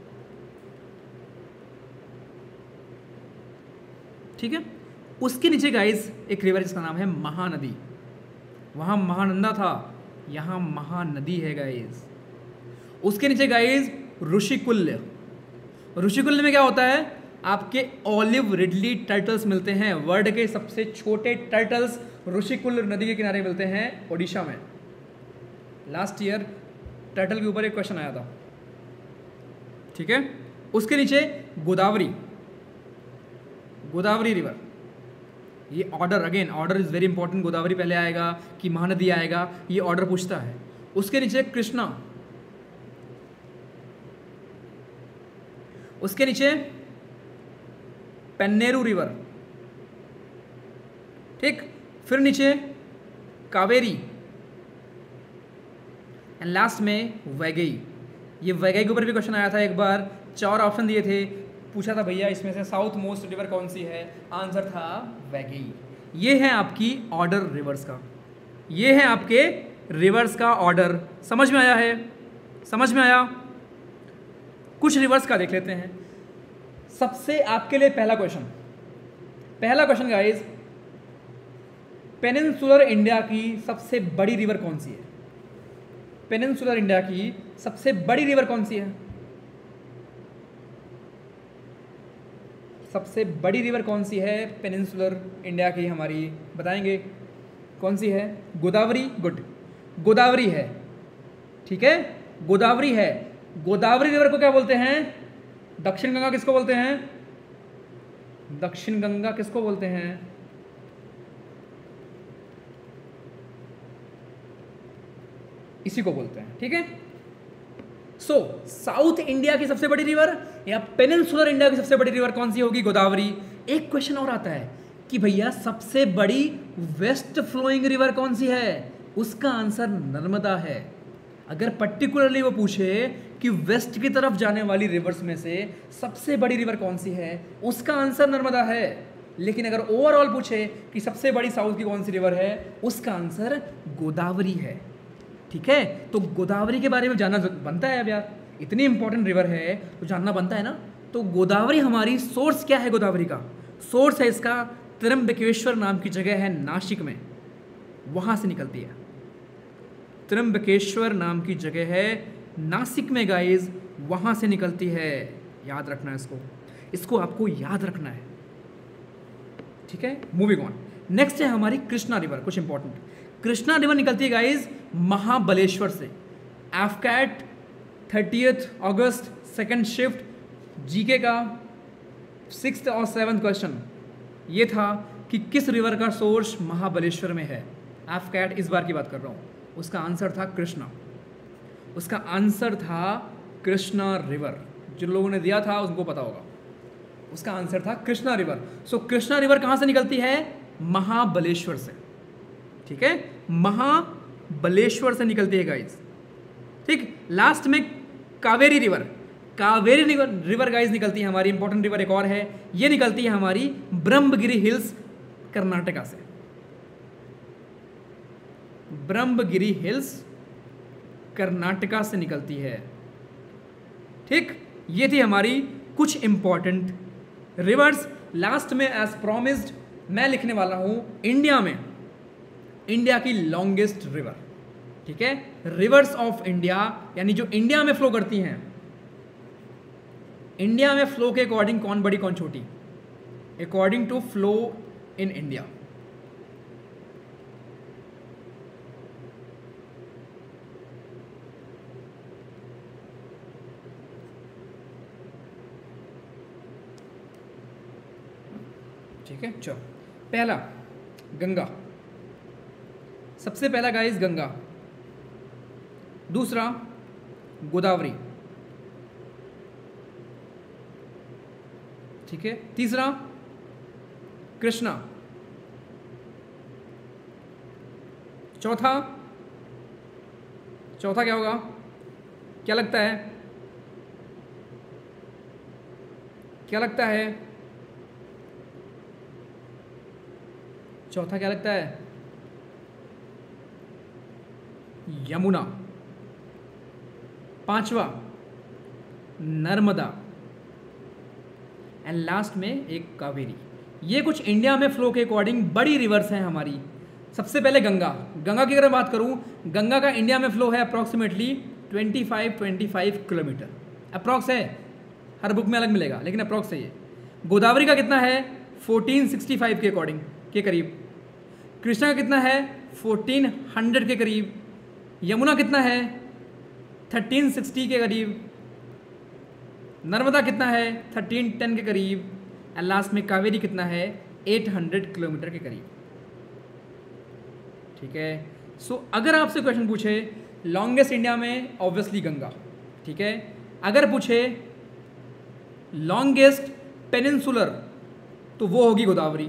ठीक है। उसके नीचे गाइस एक रिवर जिसका नाम है महानदी, वहां महानंदा था, यहां महानदी है गाइस। उसके नीचे गाइस ऋषिकुल्य, ऋषिकुल्य में क्या होता है, आपके ऑलिव रिडली टर्टल्स मिलते हैं, वर्ल्ड के सबसे छोटे टर्टल्स ऋषिकुल्य नदी के किनारे मिलते हैं ओडिशा में। लास्ट ईयर टर्टल के ऊपर एक क्वेश्चन आया था, ठीक है। उसके नीचे गोदावरी, गोदावरी रिवर, ये order again order is very important, Godavari पहले आएगा कि महानदी आएगा, ये ऑर्डर पूछता है। उसके नीचे कृष्णा, उसके नीचे पेन्नेरू रिवर, ठीक, फिर नीचे कावेरी, एंड लास्ट में वैगई। ये वैगई के ऊपर भी क्वेश्चन आया था एक बार, 4 ऑप्शन दिए थे, पूछा था भैया इसमें से साउथ मोस्ट रिवर कौन सी है, आंसर था वैगई। ये है आपकी ऑर्डर रिवर्स का, ये है आपके रिवर्स का ऑर्डर। समझ में आया है? समझ में आया? कुछ रिवर्स का देख लेते हैं। सबसे आपके लिए पहला क्वेश्चन गाइस, पेनिनसुलर इंडिया की सबसे बड़ी रिवर कौन सी है? पेनिनसुलर इंडिया की सबसे बड़ी रिवर कौन सी है? सबसे बड़ी रिवर कौन सी है पेनिनसुलर इंडिया की हमारी, बताएंगे कौन सी है? गोदावरी। गुड, गोदावरी है, ठीक है, गोदावरी है। गोदावरी रिवर को क्या बोलते हैं? दक्षिण गंगा किसको बोलते हैं? दक्षिण गंगा किसको बोलते हैं? इसी को बोलते हैं, ठीक है। सो साउथ इंडिया की सबसे बड़ी रिवर या पेनिनसुलर इंडिया की सबसे बड़ी रिवर कौन सी होगी? गोदावरी। एक क्वेश्चन और आता है कि भैया सबसे बड़ी वेस्ट फ्लोइंग रिवर कौन सी है? उसका आंसर नर्मदा है। अगर पर्टिकुलरली वो पूछे कि वेस्ट की तरफ जाने वाली रिवर्स में से सबसे बड़ी रिवर कौन सी है, उसका आंसर नर्मदा है। लेकिन अगर ओवरऑल पूछे कि सबसे बड़ी साउथ की कौन सी रिवर है, उसका आंसर गोदावरी है, ठीक है। तो गोदावरी के बारे में जानना बनता है अब यार, इतनी इंपॉर्टेंट रिवर है तो जानना बनता है ना। तो गोदावरी हमारी सोर्स क्या है? गोदावरी का सोर्स है इसका त्र्यंबकेश्वर नाम की जगह है नासिक में, वहां से निकलती है। त्र्यंबकेश्वर नाम की जगह है नासिक में गाइज, वहां से निकलती है। याद रखना है इसको आपको याद रखना है, ठीक है। मूविंग ऑन, नेक्स्ट है हमारी कृष्णा रिवर। कुछ इंपॉर्टेंट, कृष्णा रिवर निकलती है गाइज महाबलेश्वर से। एफकैट 30 अगस्त सेकंड शिफ्ट जीके का 6th और 7th क्वेश्चन ये था कि किस रिवर का सोर्स महाबलेश्वर में है। एफकैट इस बार की बात कर रहा हूँ, उसका आंसर था कृष्णा, उसका आंसर था कृष्णा रिवर। जिन लोगों ने दिया था उनको पता होगा, उसका आंसर था Krishna river. So Krishna river कहाँ से निकलती है? महाबलेश्वर से, ठीक है, महाबलेश्वर से निकलती है गाइज, ठीक। लास्ट में Kaveri river, Kaveri river guys निकलती है हमारी, इंपॉर्टेंट रिवर एक और है, ये निकलती है हमारी ब्रह्मगिरी हिल्स कर्नाटका से। ब्रह्मगिरी हिल्स कर्नाटका से निकलती है, ठीक। ये थी हमारी कुछ इंपॉर्टेंट रिवर्स। लास्ट में एज प्रॉमिस्ड मैं लिखने वाला हूं इंडिया की लॉन्गेस्ट रिवर, ठीक है। रिवर्स ऑफ इंडिया यानी जो इंडिया में फ्लो करती हैं, इंडिया में फ्लो के अकॉर्डिंग कौन बड़ी कौन छोटी, according to flow in India. ठीक है, चलो पहला गंगा, सबसे पहला गाइस गंगा, दूसरा गोदावरी, ठीक है, तीसरा कृष्णा, चौथा क्या होगा? क्या लगता है? क्या लगता है? चौथा क्या लगता है? यमुना। पांचवा नर्मदा एंड लास्ट में एक कावेरी। ये कुछ इंडिया में फ्लो के अकॉर्डिंग बड़ी रिवर्स हैं हमारी। सबसे पहले गंगा की अगर बात करूं, गंगा का इंडिया में फ्लो है अप्रॉक्सीमेटली 25 किलोमीटर, अप्रॉक्स है, हर बुक में अलग मिलेगा लेकिन अप्रॉक्स है ये। गोदावरी का कितना है? 1465 के अकॉर्डिंग के करीब। कृष्णा का कितना है? 1400 के करीब। यमुना कितना है? 1360 के करीब। नर्मदा कितना है? 1310 के करीब। एंड लास्ट में कावेरी कितना है? 800 किलोमीटर के करीब, ठीक है। सो अगर आपसे क्वेश्चन पूछे लॉन्गेस्ट इंडिया में, ऑब्वियसली गंगा, ठीक है। अगर पूछे लॉन्गेस्ट पेनिनसुलर तो वो होगी गोदावरी,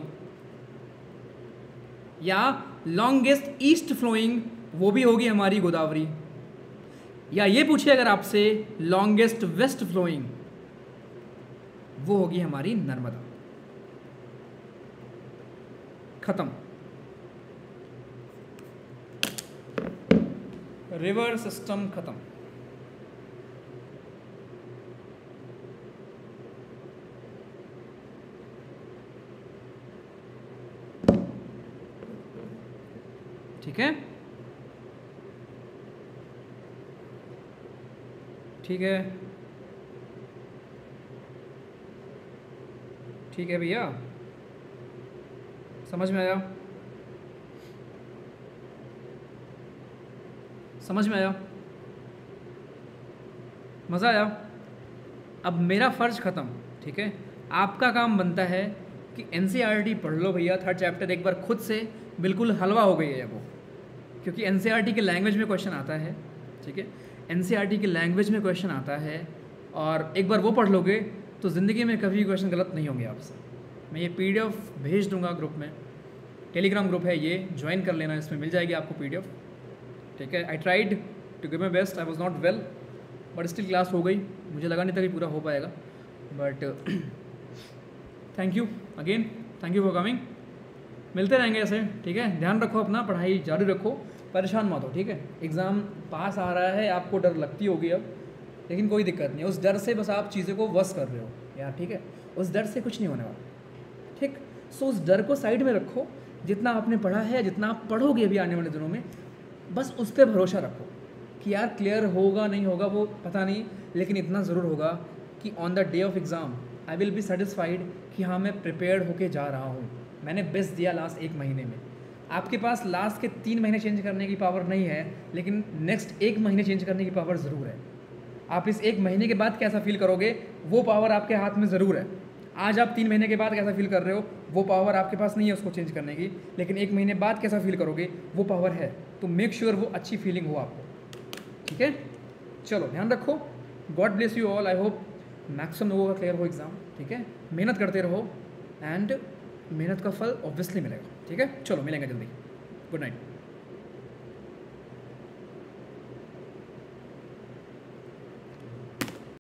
या लॉन्गेस्ट ईस्ट फ्लोइंग वो भी होगी हमारी गोदावरी। या ये पूछे अगर आपसे लॉन्गेस्ट वेस्ट फ्लोइंग, वो होगी हमारी नर्मदा। खत्म। रिवर सिस्टम खत्म। ठीक है, ठीक है, ठीक है भैया, समझ में आया? समझ में आया? मज़ा आया? अब मेरा फ़र्ज ख़त्म, ठीक है। आपका काम बनता है कि एनसीईआरटी पढ़ लो भैया, 3rd चैप्टर एक बार खुद से, बिल्कुल हलवा हो गई है वो, क्योंकि एनसीईआरटी के लैंग्वेज में क्वेश्चन आता है, ठीक है। एनसीईआरटी के लैंग्वेज में क्वेश्चन आता है, और एक बार वो पढ़ लोगे तो ज़िंदगी में कभी क्वेश्चन गलत नहीं होंगे आपसे। मैं ये पीडीएफ भेज दूंगा ग्रुप में, टेलीग्राम ग्रुप है ये, ज्वाइन कर लेना, इसमें मिल जाएगी आपको पीडीएफ, ठीक है। I tried to give my best, I was not well, but still class हो गई। मुझे लगा नहीं था कि पूरा हो पाएगा, but thank you again, thank you for coming. मिलते रहेंगे ऐसे, ठीक है। ध्यान रखो अपना, पढ़ाई जारी रखो, परेशान मत हो, ठीक है। एग्ज़ाम पास आ रहा है, आपको डर लगती होगी अब, लेकिन कोई दिक्कत नहीं है। उस डर से बस आप चीज़ों को वश कर रहे हो यार, ठीक है। उस डर से कुछ नहीं होने वाला, ठीक। सो उस डर को साइड में रखो। जितना आपने पढ़ा है, जितना आप पढ़ोगे अभी आने वाले दिनों में, बस उस पर भरोसा रखो कि यार क्लियर होगा नहीं होगा वो पता नहीं, लेकिन इतना ज़रूर होगा कि on the day of exam I will be satisfied कि हाँ मैं प्रिपेयर्ड होके जा रहा हूँ, मैंने बेस्ट दिया लास्ट 1 महीने में। आपके पास लास्ट के 3 महीने चेंज करने की पावर नहीं है, लेकिन नेक्स्ट 1 महीने चेंज करने की पावर ज़रूर है। आप इस 1 महीने के बाद कैसा फील करोगे, वो पावर आपके हाथ में ज़रूर है। आज आप 3 महीने के बाद कैसा फील कर रहे हो, वो पावर आपके पास नहीं है उसको चेंज करने की, लेकिन 1 महीने बाद कैसा फील करोगे वो पावर है। तो मेक श्योर वो अच्छी फीलिंग हो आपको, ठीक है। चलो ध्यान रखो, God bless you all. I hope maximum लोगों का क्लियर हो एग्ज़ाम, ठीक है। मेहनत करते रहो, एंड मेहनत का फल ऑब्वियसली मिलेगा, ठीक है। चलो मिलेंगे जल्दी, गुड नाइट।